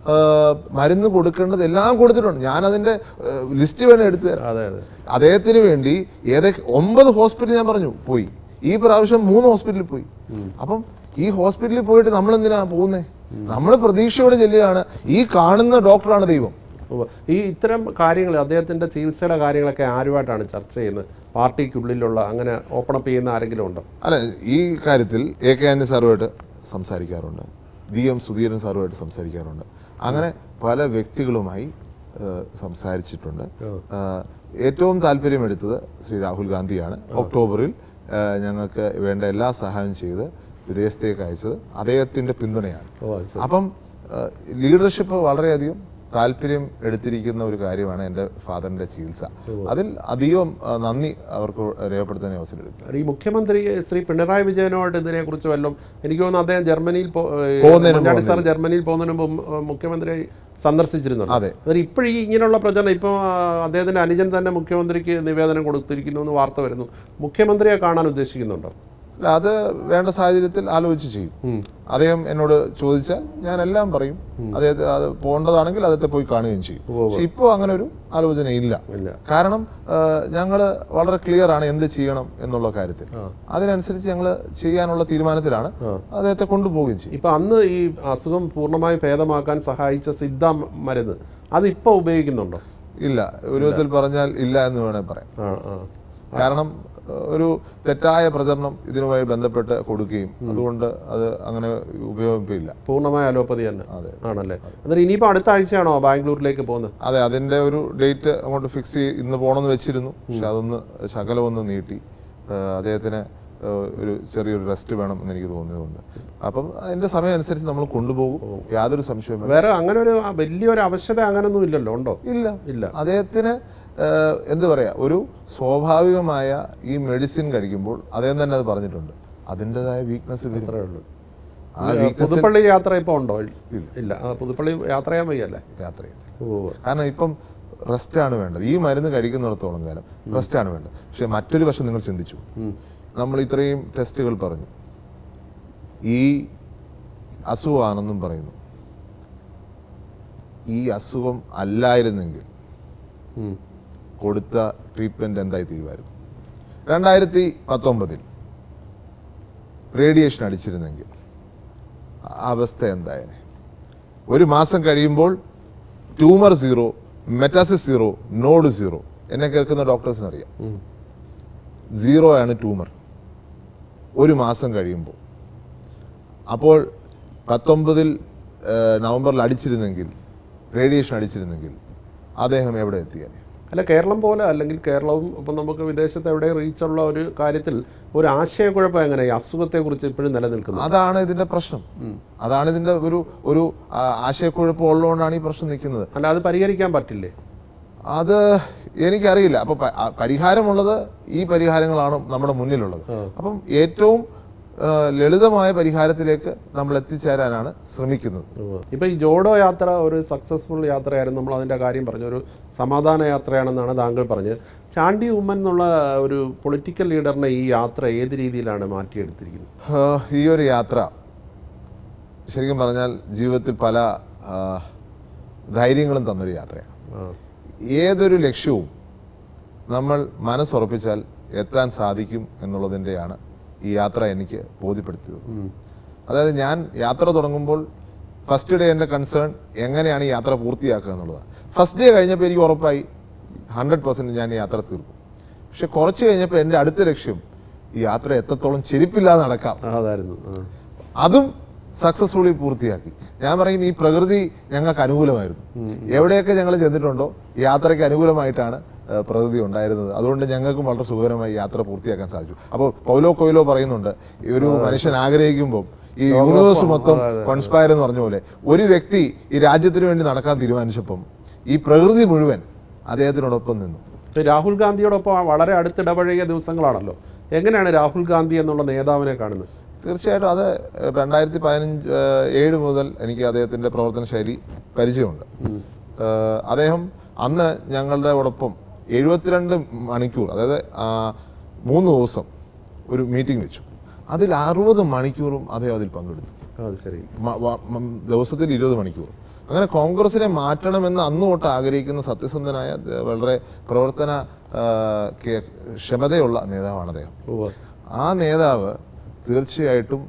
മരുന്ന് കൊടുക്കേണ്ടത് എല്ലാം കൊടുത്തിട്ടുണ്ട്. ഞാൻ അതിന്റെ ലിസ്റ്റ് വേണം എടുത്തു തരാം. അദ്ദേഹത്തിന് വേണ്ടി ഏതൊക്കെ ഒമ്പത് ഹോസ്പിറ്റൽ ഞാൻ പറഞ്ഞു പോയി, ഈ പ്രാവശ്യം മൂന്ന് ഹോസ്പിറ്റലിൽ പോയി. അപ്പം ഈ ഹോസ്പിറ്റലിൽ പോയിട്ട് നമ്മൾ എന്തിനാ പോകുന്നേ? നമ്മൾ പ്രതീക്ഷയോടെ ചെല്ലുകയാണ്, ഈ കാണുന്ന ഡോക്ടറാണ് ദൈവം. ഈ ഇത്തരം കാര്യങ്ങൾ അദ്ദേഹത്തിന്റെ ചികിത്സയുടെ കാര്യങ്ങളൊക്കെ ആരുമായിട്ടാണ് ചർച്ച ചെയ്യുന്നത്? പാർട്ടിക്കുള്ളിലുള്ള അങ്ങനെ ഓപ്പൺ അപ്പ് ചെയ്യുന്ന ആരെങ്കിലും ഉണ്ടോ? അല്ല, ഈ കാര്യത്തിൽ എ കെ ആന്റണി സാറുമായിട്ട് സംസാരിക്കാറുണ്ട്, വി എം സുധീരൻ സാറുമായിട്ട് സംസാരിക്കാറുണ്ട്. അങ്ങനെ പല വ്യക്തികളുമായി സംസാരിച്ചിട്ടുണ്ട്. ഏറ്റവും താല്പര്യമെടുത്തത് ശ്രീ രാഹുൽ ഗാന്ധിയാണ്. ഒക്ടോബറിൽ ഞങ്ങൾക്ക് വേണ്ട എല്ലാ സഹായവും ചെയ്ത് വിദേശത്തേക്ക് അയച്ചത് അദ്ദേഹത്തിൻ്റെ പിന്തുണയാണ്. അപ്പം ലീഡർഷിപ്പ് വളരെയധികം താല്പര്യം എടുത്തിരിക്കുന്ന ഒരു കാര്യമാണ് എൻ്റെ ഫാദറിൻ്റെ ചികിത്സ. അതിൽ അധികം നന്ദി അവർക്ക് രേഖപ്പെടുത്താൻ അവസരം എടുക്കുക. ഈ മുഖ്യമന്ത്രി ശ്രീ പിണറായി വിജയനോട് ഇതിനെക്കുറിച്ച് വല്ലതും, എനിക്ക് തോന്നുന്നു അദ്ദേഹം ജർമ്മനിയിൽ പോകുന്നതിന് സാർ ജർമ്മനിയിൽ പോകുന്നതിന് മുമ്പ് മുഖ്യമന്ത്രി സന്ദർശിച്ചിരുന്നുണ്ട്. അതെ, ഇപ്പോഴും ഈ ഇങ്ങനെയുള്ള പ്രചരണം, ഇപ്പോൾ അദ്ദേഹത്തിൻ്റെ അനുജൻ തന്നെ മുഖ്യമന്ത്രിക്ക് നിവേദനം കൊടുത്തിരിക്കുന്നു എന്ന് വാർത്ത വരുന്നു. മുഖ്യമന്ത്രിയെ കാണാൻ ഉദ്ദേശിക്കുന്നുണ്ടോ? അല്ല, അത് വേണ്ട സാഹചര്യത്തിൽ ആലോചിച്ച് ചെയ്യും. അദ്ദേഹം എന്നോട് ചോദിച്ചാൽ ഞാൻ എല്ലാം പറയും. അദ്ദേഹത്തെ അത് പോകേണ്ടതാണെങ്കിൽ അദ്ദേഹത്തെ പോയി കാണുകയും ചെയ്യും. പക്ഷെ ഇപ്പോൾ അങ്ങനെ ഒരു ആലോചന ഇല്ല. കാരണം ഞങ്ങൾ വളരെ ക്ലിയർ ആണ് എന്ത് ചെയ്യണം എന്നുള്ള കാര്യത്തിൽ. അതിനനുസരിച്ച് ഞങ്ങൾ ചെയ്യാനുള്ള തീരുമാനത്തിലാണ്. അദ്ദേഹത്തെ കൊണ്ടുപോവുകയും ചെയ്യും. ഇപ്പൊ അന്ന് ഈ അസുഖം പൂർണ്ണമായി ഭേദമാക്കാൻ സഹായിച്ച സിദ്ധ മരുന്ന് അത് ഇപ്പോൾ ഉപയോഗിക്കുന്നുണ്ടോ? ഇല്ല, ഒരു വിധത്തിൽ പറഞ്ഞാൽ ഇല്ല എന്ന് വേണേൽ പറയാം. കാരണം ഒരു തെറ്റായ പ്രചരണം ഇതിനുമായി ബന്ധപ്പെട്ട് കൊടുക്കുകയും അതുകൊണ്ട് അത് അങ്ങനെ ഉപയോഗിപ്പില്ല. പൂർണ്ണമായ അലോപ്പതി തന്നെ ആണല്ലേ? അന്നേരം ഇനിയിപ്പോൾ അടുത്ത ആഴ്ചയാണോ ബാംഗ്ലൂരിലേക്ക് പോകുന്നത്? അതെ, അതിൻ്റെ ഒരു ഡേറ്റ് അങ്ങോട്ട് ഫിക്സ് ചെയ്ത് ഇന്ന് പോകണമെന്ന് വെച്ചിരുന്നു. പക്ഷെ അതൊന്ന് ശകലമൊന്ന് നീട്ടി. അദ്ദേഹത്തിന് ഒരു ചെറിയൊരു റെസ്റ്റ് വേണം എന്ന് എനിക്ക് തോന്നിയതുകൊണ്ട് അപ്പം അതിൻ്റെ സമയം അനുസരിച്ച് നമ്മൾ കൊണ്ടുപോകും. യാതൊരു സംശയവും വേറെ അങ്ങനെ ഒരു വലിയൊരു ആവശ്യത അങ്ങനൊന്നും ഇല്ലല്ലോ? ഉണ്ടോ? ഇല്ല ഇല്ല അദ്ദേഹത്തിന് എന്ത് പറയാ, ഒരു സ്വാഭാവികമായ ഈ മെഡിസിൻ കഴിക്കുമ്പോൾ അദ്ദേഹം തന്നെ അത് പറഞ്ഞിട്ടുണ്ട്, അതിൻ്റെതായ വീക്ക്നെസ് ഇത്രയേ ഉള്ളൂ. ആ വീക്ക്നെസ് പുതുപ്പള്ളി യാത്ര ഇപ്പോൾ ഉണ്ടോ? ഇല്ല, പുതുപ്പള്ളി യാത്ര ചെയ്യാൻ വയ്യല്ലേ? യാത്ര ചെയ്യാൻ കാരണം ഇപ്പം റെസ്റ്റാണ് വേണ്ടത്. ഈ മരുന്ന് കഴിക്കുന്നിടത്തോളം കാലം റെസ്റ്റാണ് വേണ്ടത്. പക്ഷെ മറ്റൊരു വശം നിങ്ങൾ ചിന്തിച്ചു, നമ്മൾ ഇത്രയും ടെസ്റ്റുകൾ പറഞ്ഞു, ഈ അസുഖമാണെന്നും പറയുന്നു. ഈ അസുഖം അല്ലായിരുന്നെങ്കിൽ കൊടുത്ത ട്രീറ്റ്മെൻറ്റ് എന്തായി തീരുമായിരുന്നു? രണ്ടായിരത്തി പത്തൊമ്പതിൽ റേഡിയേഷൻ അടിച്ചിരുന്നെങ്കിൽ അവസ്ഥ എന്തായേനെ? ഒരു മാസം കഴിയുമ്പോൾ tumour zero, metastasis zero, node zero. എന്നെ കേൾക്കുന്ന ഡോക്ടേഴ്സിനറിയാം, സീറോ ആണ് ട്യൂമർ ഒരു മാസം കഴിയുമ്പോൾ. അപ്പോൾ പത്തൊമ്പതിൽ നവംബറിൽ അടിച്ചിരുന്നെങ്കിൽ, റേഡിയേഷൻ അടിച്ചിരുന്നെങ്കിൽ അദ്ദേഹം എവിടെ എത്തിയാലേ? അല്ല, കേരളം പോലെ അല്ലെങ്കിൽ കേരളവും ഇപ്പം നമുക്ക് വിദേശത്ത് എവിടെ റീച്ചുള്ള ഒരു കാര്യത്തിൽ ഒരു ആശയക്കുഴപ്പം എങ്ങനെ ഈ അസുഖത്തെക്കുറിച്ച് ഇപ്പോഴും നിലനിൽക്കുന്നത്? അതാണ് ഇതിൻ്റെ പ്രശ്നം. അതാണ് ഇതിൻ്റെ ഒരു ഒരു ആശയക്കുഴപ്പം ഉള്ളതുകൊണ്ടാണ് ഈ പ്രശ്നം നിൽക്കുന്നത്. അല്ല, അത് പരിഹരിക്കാൻ പറ്റില്ലേ? അത് എനിക്കറിയില്ല. അപ്പോൾ പരിഹാരമുള്ളത് ഈ പരിഹാരങ്ങളാണ് നമ്മുടെ മുന്നിലുള്ളത്. അപ്പം ഏറ്റവും ലളിതമായ പരിഹാരത്തിലേക്ക് നമ്മൾ എത്തിച്ചേരാനാണ് ശ്രമിക്കുന്നത്. ഇപ്പം ഈ ജോഡോ യാത്ര ഒരു സക്സസ്ഫുൾ യാത്രയായിരുന്നു, നമ്മൾ അതിൻ്റെ കാര്യം പറഞ്ഞു, ഒരു സമാധാന യാത്രയാണെന്നാണ് താങ്കൾ പറഞ്ഞത്. ചാണ്ടി ഉമ്മൻ എന്നുള്ള ഒരു പൊളിറ്റിക്കൽ ലീഡറിനെ ഈ യാത്ര ഏത് രീതിയിലാണ് മാറ്റിയെടുത്തിരിക്കുന്നത്? ഈ ഒരു യാത്ര ശരിക്കും പറഞ്ഞാൽ ജീവിതത്തിൽ പല ധൈര്യങ്ങളും തന്നൊരു യാത്രയാണ്. ഏതൊരു ലക്ഷ്യവും നമ്മൾ മനസ്സുറപ്പിച്ചാൽ എത്താൻ സാധിക്കും എന്നുള്ളതിൻ്റെയാണ് ഈ യാത്ര എനിക്ക് ബോധ്യപ്പെടുത്തിയത്. അതായത് ഞാൻ യാത്ര തുടങ്ങുമ്പോൾ ഫസ്റ്റ് ഡേ എൻ്റെ കൺസേൺ എങ്ങനെയാണ് ഈ യാത്ര പൂർത്തിയാക്കുക എന്നുള്ളതാണ്. ഫസ്റ്റ് ഡേ കഴിഞ്ഞപ്പോൾ എനിക്ക് ഉറപ്പായി ഹൺഡ്രഡ് പെർസെൻറ്റ് ഞാൻ ഈ യാത്ര തീർക്കും. പക്ഷെ കുറച്ച് കഴിഞ്ഞപ്പോൾ എൻ്റെ അടുത്ത ലക്ഷ്യം ഈ യാത്ര എത്രത്തോളം ചെരുപ്പില്ലാതെ നടക്കാം അതായിരുന്നു. അതും സക്സസ്ഫുള്ളി പൂർത്തിയാക്കി. ഞാൻ പറയും, ഈ പ്രകൃതി ഞങ്ങൾക്ക് അനുകൂലമായിരുന്നു. എവിടെയൊക്കെ ഞങ്ങൾ ചെന്നിട്ടുണ്ടോ യാത്രയ്ക്ക് അനുകൂലമായിട്ടാണ് പ്രകൃതി ഉണ്ടായിരുന്നത്. അതുകൊണ്ട് ഞങ്ങൾക്കും വളരെ സുഖകരമായി യാത്ര പൂർത്തിയാക്കാൻ സാധിച്ചു. അപ്പോൾ പൗലോ കൊയ്ലോ പറയുന്നുണ്ട്, ഈ ഒരു മനുഷ്യൻ ആഗ്രഹിക്കുമ്പോൾ ഈ യൂണിവേഴ്സ് മൊത്തം കോൺസ്പയർ എന്ന് പറഞ്ഞ പോലെ ഒരു വ്യക്തി ഈ രാജ്യത്തിന് വേണ്ടി നടക്കാൻ തീരുമാനിച്ചപ്പം ഈ പ്രകൃതി മുഴുവൻ അദ്ദേഹത്തിനോടൊപ്പം നിന്നു. രാഹുൽ ഗാന്ധിയോടൊപ്പം വളരെ അടുത്തിടപഴകിയ ദിവസങ്ങളാണല്ലോ. എങ്ങനെയാണ് രാഹുൽ ഗാന്ധി എന്നുള്ള നേതാവിനെ കാണുന്നത്? തീർച്ചയായിട്ടും അത് രണ്ടായിരത്തി പതിനഞ്ച് ഏഴ് മുതൽ എനിക്ക് അദ്ദേഹത്തിൻ്റെ പ്രവർത്തന ശൈലി പരിചയമുണ്ട്. അദ്ദേഹം അന്ന് ഞങ്ങളുടെ ഒപ്പം എഴുപത്തിരണ്ട് മണിക്കൂർ അതായത് മൂന്ന് ദിവസം ഒരു മീറ്റിംഗ് വെച്ചു. അതിൽ അറുപത് മണിക്കൂറും അദ്ദേഹം അതിൽ പങ്കെടുത്തു. ശരി, ദിവസത്തിൽ ഇരുപത് മണിക്കൂർ. അങ്ങനെ കോൺഗ്രസിനെ മാറ്റണമെന്ന് അന്ന് തൊട്ട് ആഗ്രഹിക്കുന്ന സത്യസന്ധനായ വളരെ പ്രവർത്തന ക്ഷമതയുള്ള നേതാവാണ് അദ്ദേഹം. ആ നേതാവ് തീർച്ചയായിട്ടും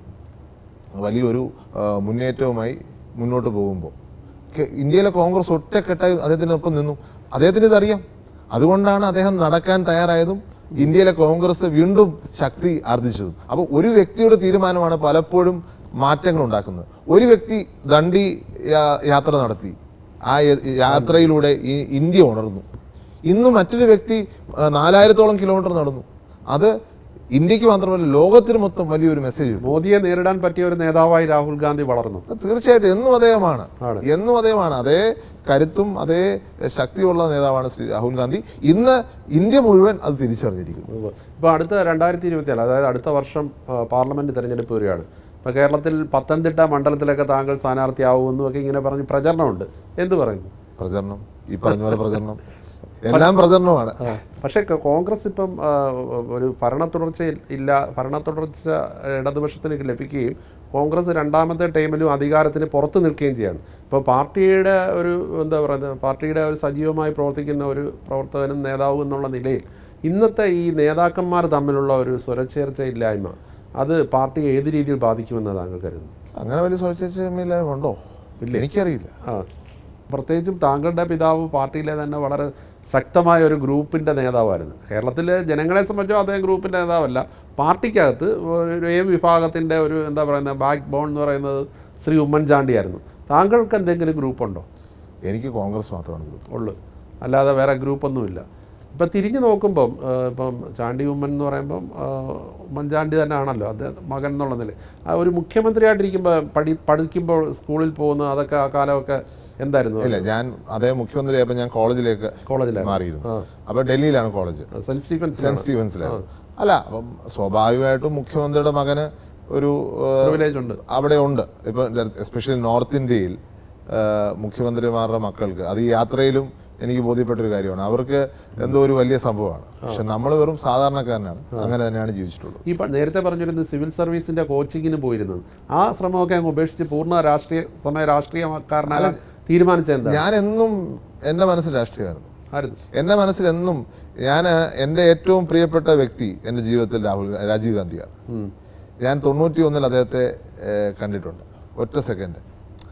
വലിയൊരു മുന്നേറ്റവുമായി മുന്നോട്ട് പോകുമ്പോൾ ഇന്ത്യയിലെ കോൺഗ്രസ് ഒറ്റക്കെട്ടായി അദ്ദേഹത്തിനൊപ്പം നിന്നു. അദ്ദേഹത്തിന് ഇതറിയാം. അതുകൊണ്ടാണ് അദ്ദേഹം നടക്കാൻ തയ്യാറായതും ഇന്ത്യയിലെ കോൺഗ്രസ് വീണ്ടും ശക്തി ആർജിച്ചതും. അപ്പോൾ ഒരു വ്യക്തിയുടെ തീരുമാനമാണ് പലപ്പോഴും മാറ്റങ്ങൾ ഉണ്ടാക്കുന്നത്. ഒരു വ്യക്തി ദണ്ഡി യാത്ര നടത്തി, ആ യാത്രയിലൂടെ ഈ ഇന്ത്യ ഉണർന്നു. ഇന്ന് മറ്റൊരു വ്യക്തി നാലായിരത്തോളം കിലോമീറ്റർ നടന്നു. അത് ഇന്ത്യക്ക് മാത്രമല്ല ലോകത്തിന് മൊത്തം വലിയൊരു മെസ്സേജ്. മോദിയെ നേരിടാൻ പറ്റിയ ഒരു നേതാവായി രാഹുൽ ഗാന്ധി വളർന്നു. തീർച്ചയായിട്ടും എന്നും അദ്ദേഹമാണ് എന്നും അദ്ദേഹമാണ് അതേ കരുത്തും അതേ ശക്തിയുള്ള നേതാവാണ് ശ്രീ രാഹുൽ ഗാന്ധി. ഇന്ന് ഇന്ത്യ മുഴുവൻ അത് തിരിച്ചറിഞ്ഞിരിക്കുന്നു. ഇപ്പോൾ അടുത്ത രണ്ടായിരത്തി ഇരുപത്തിനാല് അതായത് അടുത്ത വർഷം പാർലമെന്റ് തെരഞ്ഞെടുപ്പ് വരികയാണ്. ഇപ്പോൾ കേരളത്തിൽ പത്തനംതിട്ട മണ്ഡലത്തിലൊക്കെ താങ്കൾ സ്ഥാനാർത്ഥിയാവുമെന്നും ഒക്കെ ഇങ്ങനെ പറഞ്ഞ് പ്രചരണമുണ്ട്. എന്ത് പറയുന്നു? പ്രചരണം ഈ പറഞ്ഞ പോലെ പ്രചരണം എല്ലാം പ്രചരണമാണ്. പക്ഷേ കോൺഗ്രസ് ഇപ്പം ഒരു ഭരണ തുടർച്ച ഇല്ല, ഭരണ തുടർച്ച ഇടതുപക്ഷത്തിന് ലഭിക്കുകയും കോൺഗ്രസ് രണ്ടാമത്തെ ടൈമിലും അധികാരത്തിന് പുറത്തു നിൽക്കുകയും ചെയ്യാണ്. ഇപ്പോൾ പാർട്ടിയുടെ ഒരു എന്താ പറയുന്നത് പാർട്ടിയുടെ ഒരു സജീവമായി പ്രവർത്തിക്കുന്ന ഒരു പ്രവർത്തകനും നേതാവും എന്നുള്ള നിലയിൽ ഇന്നത്തെ ഈ നേതാക്കന്മാർ തമ്മിലുള്ള ഒരു സ്വരച്ചേർച്ചയില്ലായ്മ അത് പാർട്ടിയെ ഏത് രീതിയിൽ ബാധിക്കുമെന്ന് താങ്കൾ കരുതുന്നു? അങ്ങനെ വലിയ സ്വരച്ചേർച്ചയില്ലായ്മ ഉണ്ടോ? ഇല്ല, എനിക്കറിയില്ല. ആ പ്രത്യേകിച്ചും താങ്കളുടെ പിതാവ് പാർട്ടിയിലെ തന്നെ വളരെ ശക്തമായ ഒരു ഗ്രൂപ്പിൻ്റെ നേതാവായിരുന്നു. കേരളത്തിലെ ജനങ്ങളെ സംബന്ധിച്ചോ അദ്ദേഹം ഗ്രൂപ്പിൻ്റെ നേതാവല്ല, പാർട്ടിക്കകത്ത് ഒരു എ വിഭാഗത്തിൻ്റെ ഒരു എന്താ പറയുന്നത് ബാക്ക് ബോൺ എന്ന് പറയുന്നത് ശ്രീ ഉമ്മൻചാണ്ടിയായിരുന്നു. താങ്കൾക്ക് എന്തെങ്കിലും ഗ്രൂപ്പുണ്ടോ? എനിക്ക് കോൺഗ്രസ് മാത്രമാണ് ഗ്രൂപ്പ് ഉള്ളു, അല്ലാതെ വേറെ ഗ്രൂപ്പൊന്നുമില്ല. ഇപ്പം തിരിഞ്ഞു നോക്കുമ്പം ഇപ്പം ചാണ്ടി ഉമ്മൻ എന്ന് പറയുമ്പം ഉമ്മൻചാണ്ടി തന്നെ ആണല്ലോ അദ്ദേഹം മകൻ എന്നുള്ള നില. ആ ഒരു മുഖ്യമന്ത്രിയായിട്ടിരിക്കുമ്പോൾ പഠി പഠിക്കുമ്പോൾ സ്കൂളിൽ പോകുന്ന അതൊക്കെ ആ കാലമൊക്കെ എന്തായിരുന്നു? ഇല്ല, ഞാൻ അതേ മുഖ്യമന്ത്രിയായപ്പോൾ ഞാൻ കോളേജിലേക്ക് കോളേജിലാണ് മാറിയിരുന്നു. അപ്പോൾ ഡൽഹിയിലാണ് കോളേജ്, സെൻറ്റ് സ്റ്റീഫൻസ് സെൻറ്റ് സ്റ്റീഫൻസിലാണ്. അല്ല, അപ്പം സ്വാഭാവികമായിട്ടും മുഖ്യമന്ത്രിയുടെ മകന് ഒരു വില്ലേജ് ഉണ്ട്, അവിടെ ഉണ്ട്. ഇപ്പം എസ്പെഷ്യലി നോർത്ത് ഇന്ത്യയിൽ മുഖ്യമന്ത്രിമാരുടെ മക്കൾക്ക് അത് ഈ യാത്രയിലും എനിക്ക് ബോധ്യപ്പെട്ടൊരു കാര്യമാണ്. അവർക്ക് എന്തോ ഒരു വലിയ സംഭവമാണ്. പക്ഷെ നമ്മൾ വെറും സാധാരണക്കാരനാണ്, അങ്ങനെ തന്നെയാണ് ജീവിച്ചിട്ടുള്ളത്. ഈ നേരത്തെ പറഞ്ഞിരുന്നത് സിവിൽ സർവീസിന്റെ കോച്ചിങ്ങിന് പോയിരുന്നത്, ആ ശ്രമമൊക്കെ അങ്ങ് ഉപേക്ഷിച്ച് പൂർണ്ണ രാഷ്ട്രീയ സമയ രാഷ്ട്രീയക്കാരനാണ് തീരുമാനിച്ചത്. ഞാൻ എന്നും എൻ്റെ മനസ്സിൽ രാഷ്ട്രീയമായിരുന്നു. എൻ്റെ മനസ്സിൽ എന്നും ഞാൻ എൻ്റെ ഏറ്റവും പ്രിയപ്പെട്ട വ്യക്തി എൻ്റെ ജീവിതത്തിൽ രാഹുൽ രാജീവ് ഗാന്ധിയാണ്. ഞാൻ തൊണ്ണൂറ്റി ഒന്നിൽ അദ്ദേഹത്തെ കണ്ടിട്ടുണ്ട്, ഒറ്റ സെക്കൻഡ്.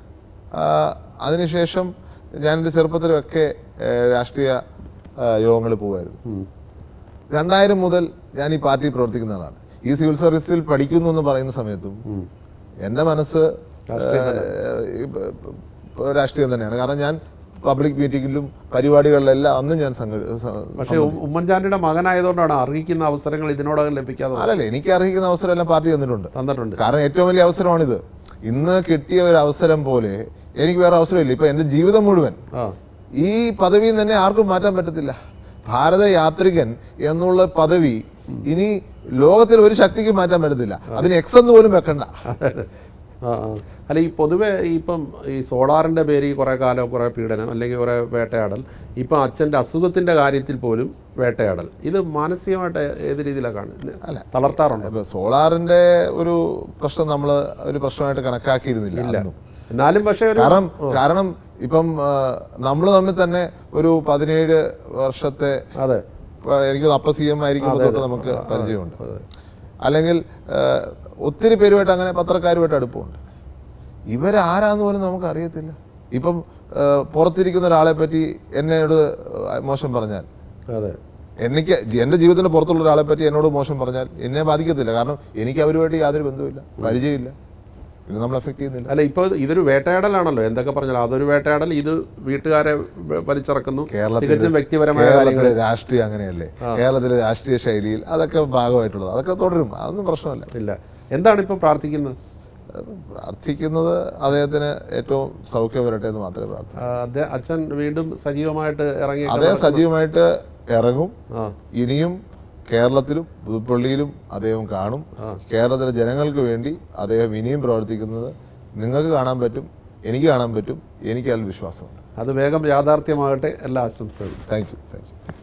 അതിനുശേഷം ഞാൻ എൻ്റെ ചെറുപ്പത്തിലൊക്കെ രാഷ്ട്രീയ യോഗങ്ങളിൽ പോകുമായിരുന്നു. രണ്ടായിരം മുതൽ ഞാൻ ഈ പാർട്ടിയിൽ പ്രവർത്തിക്കുന്ന ആളാണ്. ഈ സിവിൽ സർവീസിൽ പഠിക്കുന്നു എന്ന് പറയുന്ന സമയത്തും എൻ്റെ മനസ്സ് രാഷ്ട്രീയം തന്നെയാണ്. കാരണം ഞാൻ പബ്ലിക് മീറ്റിങ്ങിലും പരിപാടികളിലെല്ലാം അന്ന് ഞാൻ പക്ഷേ ഉമ്മൻചാണ്ടിയുടെ മകനായതുകൊണ്ടാണ് അർഹിക്കുന്ന അവസരങ്ങൾ ഇതിനോടകം ലഭിക്കാതെ. അല്ലല്ല, എനിക്ക് അർഹിക്കുന്ന അവസരം എല്ലാം പാർട്ടി തന്നിട്ടുണ്ട് തന്നിട്ടുണ്ട് കാരണം ഏറ്റവും വലിയ അവസരമാണിത്. ഇന്ന് കിട്ടിയ ഒരു അവസരം പോലെ എനിക്ക് വേറെ അവസരമില്ല. ഇപ്പൊ എൻ്റെ ജീവിതം മുഴുവൻ ഈ പദവിയിൽ തന്നെ ആർക്കും മാറ്റാൻ പറ്റത്തില്ല. ഭാരത യാത്രികൻ എന്നുള്ള പദവി ഇനി ലോകത്തിൽ ഒരു ശക്തിക്ക് മാറ്റാൻ പറ്റത്തില്ല. അതിന് എക്സ് എന്ന് പോലും വെക്കണ്ട. അല്ല, ഈ പൊതുവെ ഇപ്പം ഈ സോളാറിൻ്റെ പേര് കുറേ കാലം കുറേ പീഡനം അല്ലെങ്കിൽ കുറേ വേട്ടയാടൽ, ഇപ്പം അച്ഛൻ്റെ അസുഖത്തിൻ്റെ കാര്യത്തിൽ പോലും വേട്ടയാടൽ, ഇത് മാനസികമായിട്ട് ഏത് രീതിയിലാണ് കാണുന്നത്? അല്ല, തളർത്താറുണ്ട്. ഇപ്പം സോളാറിൻ്റെ ഒരു പ്രശ്നം നമ്മൾ ഒരു പ്രശ്നമായിട്ട് കണക്കാക്കിയിരുന്നില്ല. എന്നാലും പക്ഷേ കാരണം കാരണം ഇപ്പം നമ്മൾ തമ്മിൽ തന്നെ ഒരു പതിനേഴ് വർഷത്തെ, അതെ, എനിക്ക് അപ്പ സി എം ആയിരിക്കുമ്പോൾ തൊട്ട് നമുക്ക് പരിചയമുണ്ട്. അല്ലെങ്കിൽ ഒത്തിരി പേരുമായിട്ട് അങ്ങനെ പത്രക്കാരുമായിട്ട് അടുപ്പമുണ്ട്. ഇവരാരാന്ന് പോലും നമുക്ക് അറിയത്തില്ല. ഇപ്പം പുറത്തിരിക്കുന്ന ഒരാളെ പറ്റി എന്നോട് മോശം പറഞ്ഞാൽ, അതെ, എനിക്ക് എൻ്റെ ജീവിതത്തിൻ്റെ പുറത്തുള്ള ഒരാളെ പറ്റി എന്നോട് മോശം പറഞ്ഞാൽ എന്നെ ബാധിക്കത്തില്ല. കാരണം എനിക്ക് അവരുമായിട്ട് യാതൊരു ബന്ധവുമില്ല, പരിചയമില്ല, പിന്നെ നമ്മൾ എഫക്ട് ചെയ്യുന്നില്ല. അല്ല, ഇപ്പോൾ ഇതൊരു വേട്ടയാടലാണല്ലോ, എന്തൊക്കെ പറഞ്ഞാൽ അതൊരു വേട്ടയാടൽ. ഇത് വീട്ടുകാരെ വലിച്ചിറക്കുന്നു. കേരളത്തിൽ വ്യക്തിപരമായ കേരളത്തിലെ രാഷ്ട്രീയം അങ്ങനെയല്ലേ, കേരളത്തിലെ രാഷ്ട്രീയ ശൈലിയിൽ അതൊക്കെ ഭാഗമായിട്ടുള്ളത്, അതൊക്കെ തുടരും, അതൊന്നും പ്രശ്നമല്ല. ഇല്ല. എന്താണ് ഇപ്പോൾ പ്രാർത്ഥിക്കുന്നത്? പ്രാർത്ഥിക്കുന്നത് അദ്ദേഹത്തിന് ഏറ്റവും സൗഖ്യം വരട്ടെ എന്ന് മാത്രമേ പ്രാർത്ഥിക്കൂ. അച്ഛൻ വീണ്ടും സജീവമായിട്ട് ഇറങ്ങി, അദ്ദേഹം സജീവമായിട്ട് ഇറങ്ങും. ഇനിയും കേരളത്തിലും പുതുപ്പള്ളിയിലും അദ്ദേഹം കാണും. കേരളത്തിലെ ജനങ്ങൾക്ക് വേണ്ടി അദ്ദേഹം ഇനിയും പ്രവർത്തിക്കുന്നത് നിങ്ങൾക്ക് കാണാൻ പറ്റും, എനിക്ക് കാണാൻ പറ്റും. എനിക്ക് അതിൽ വിശ്വാസമുണ്ട്. അത് വേഗം യാഥാർത്ഥ്യമാകട്ടെ. എല്ലാ ആശംസകളും. Thank you thank you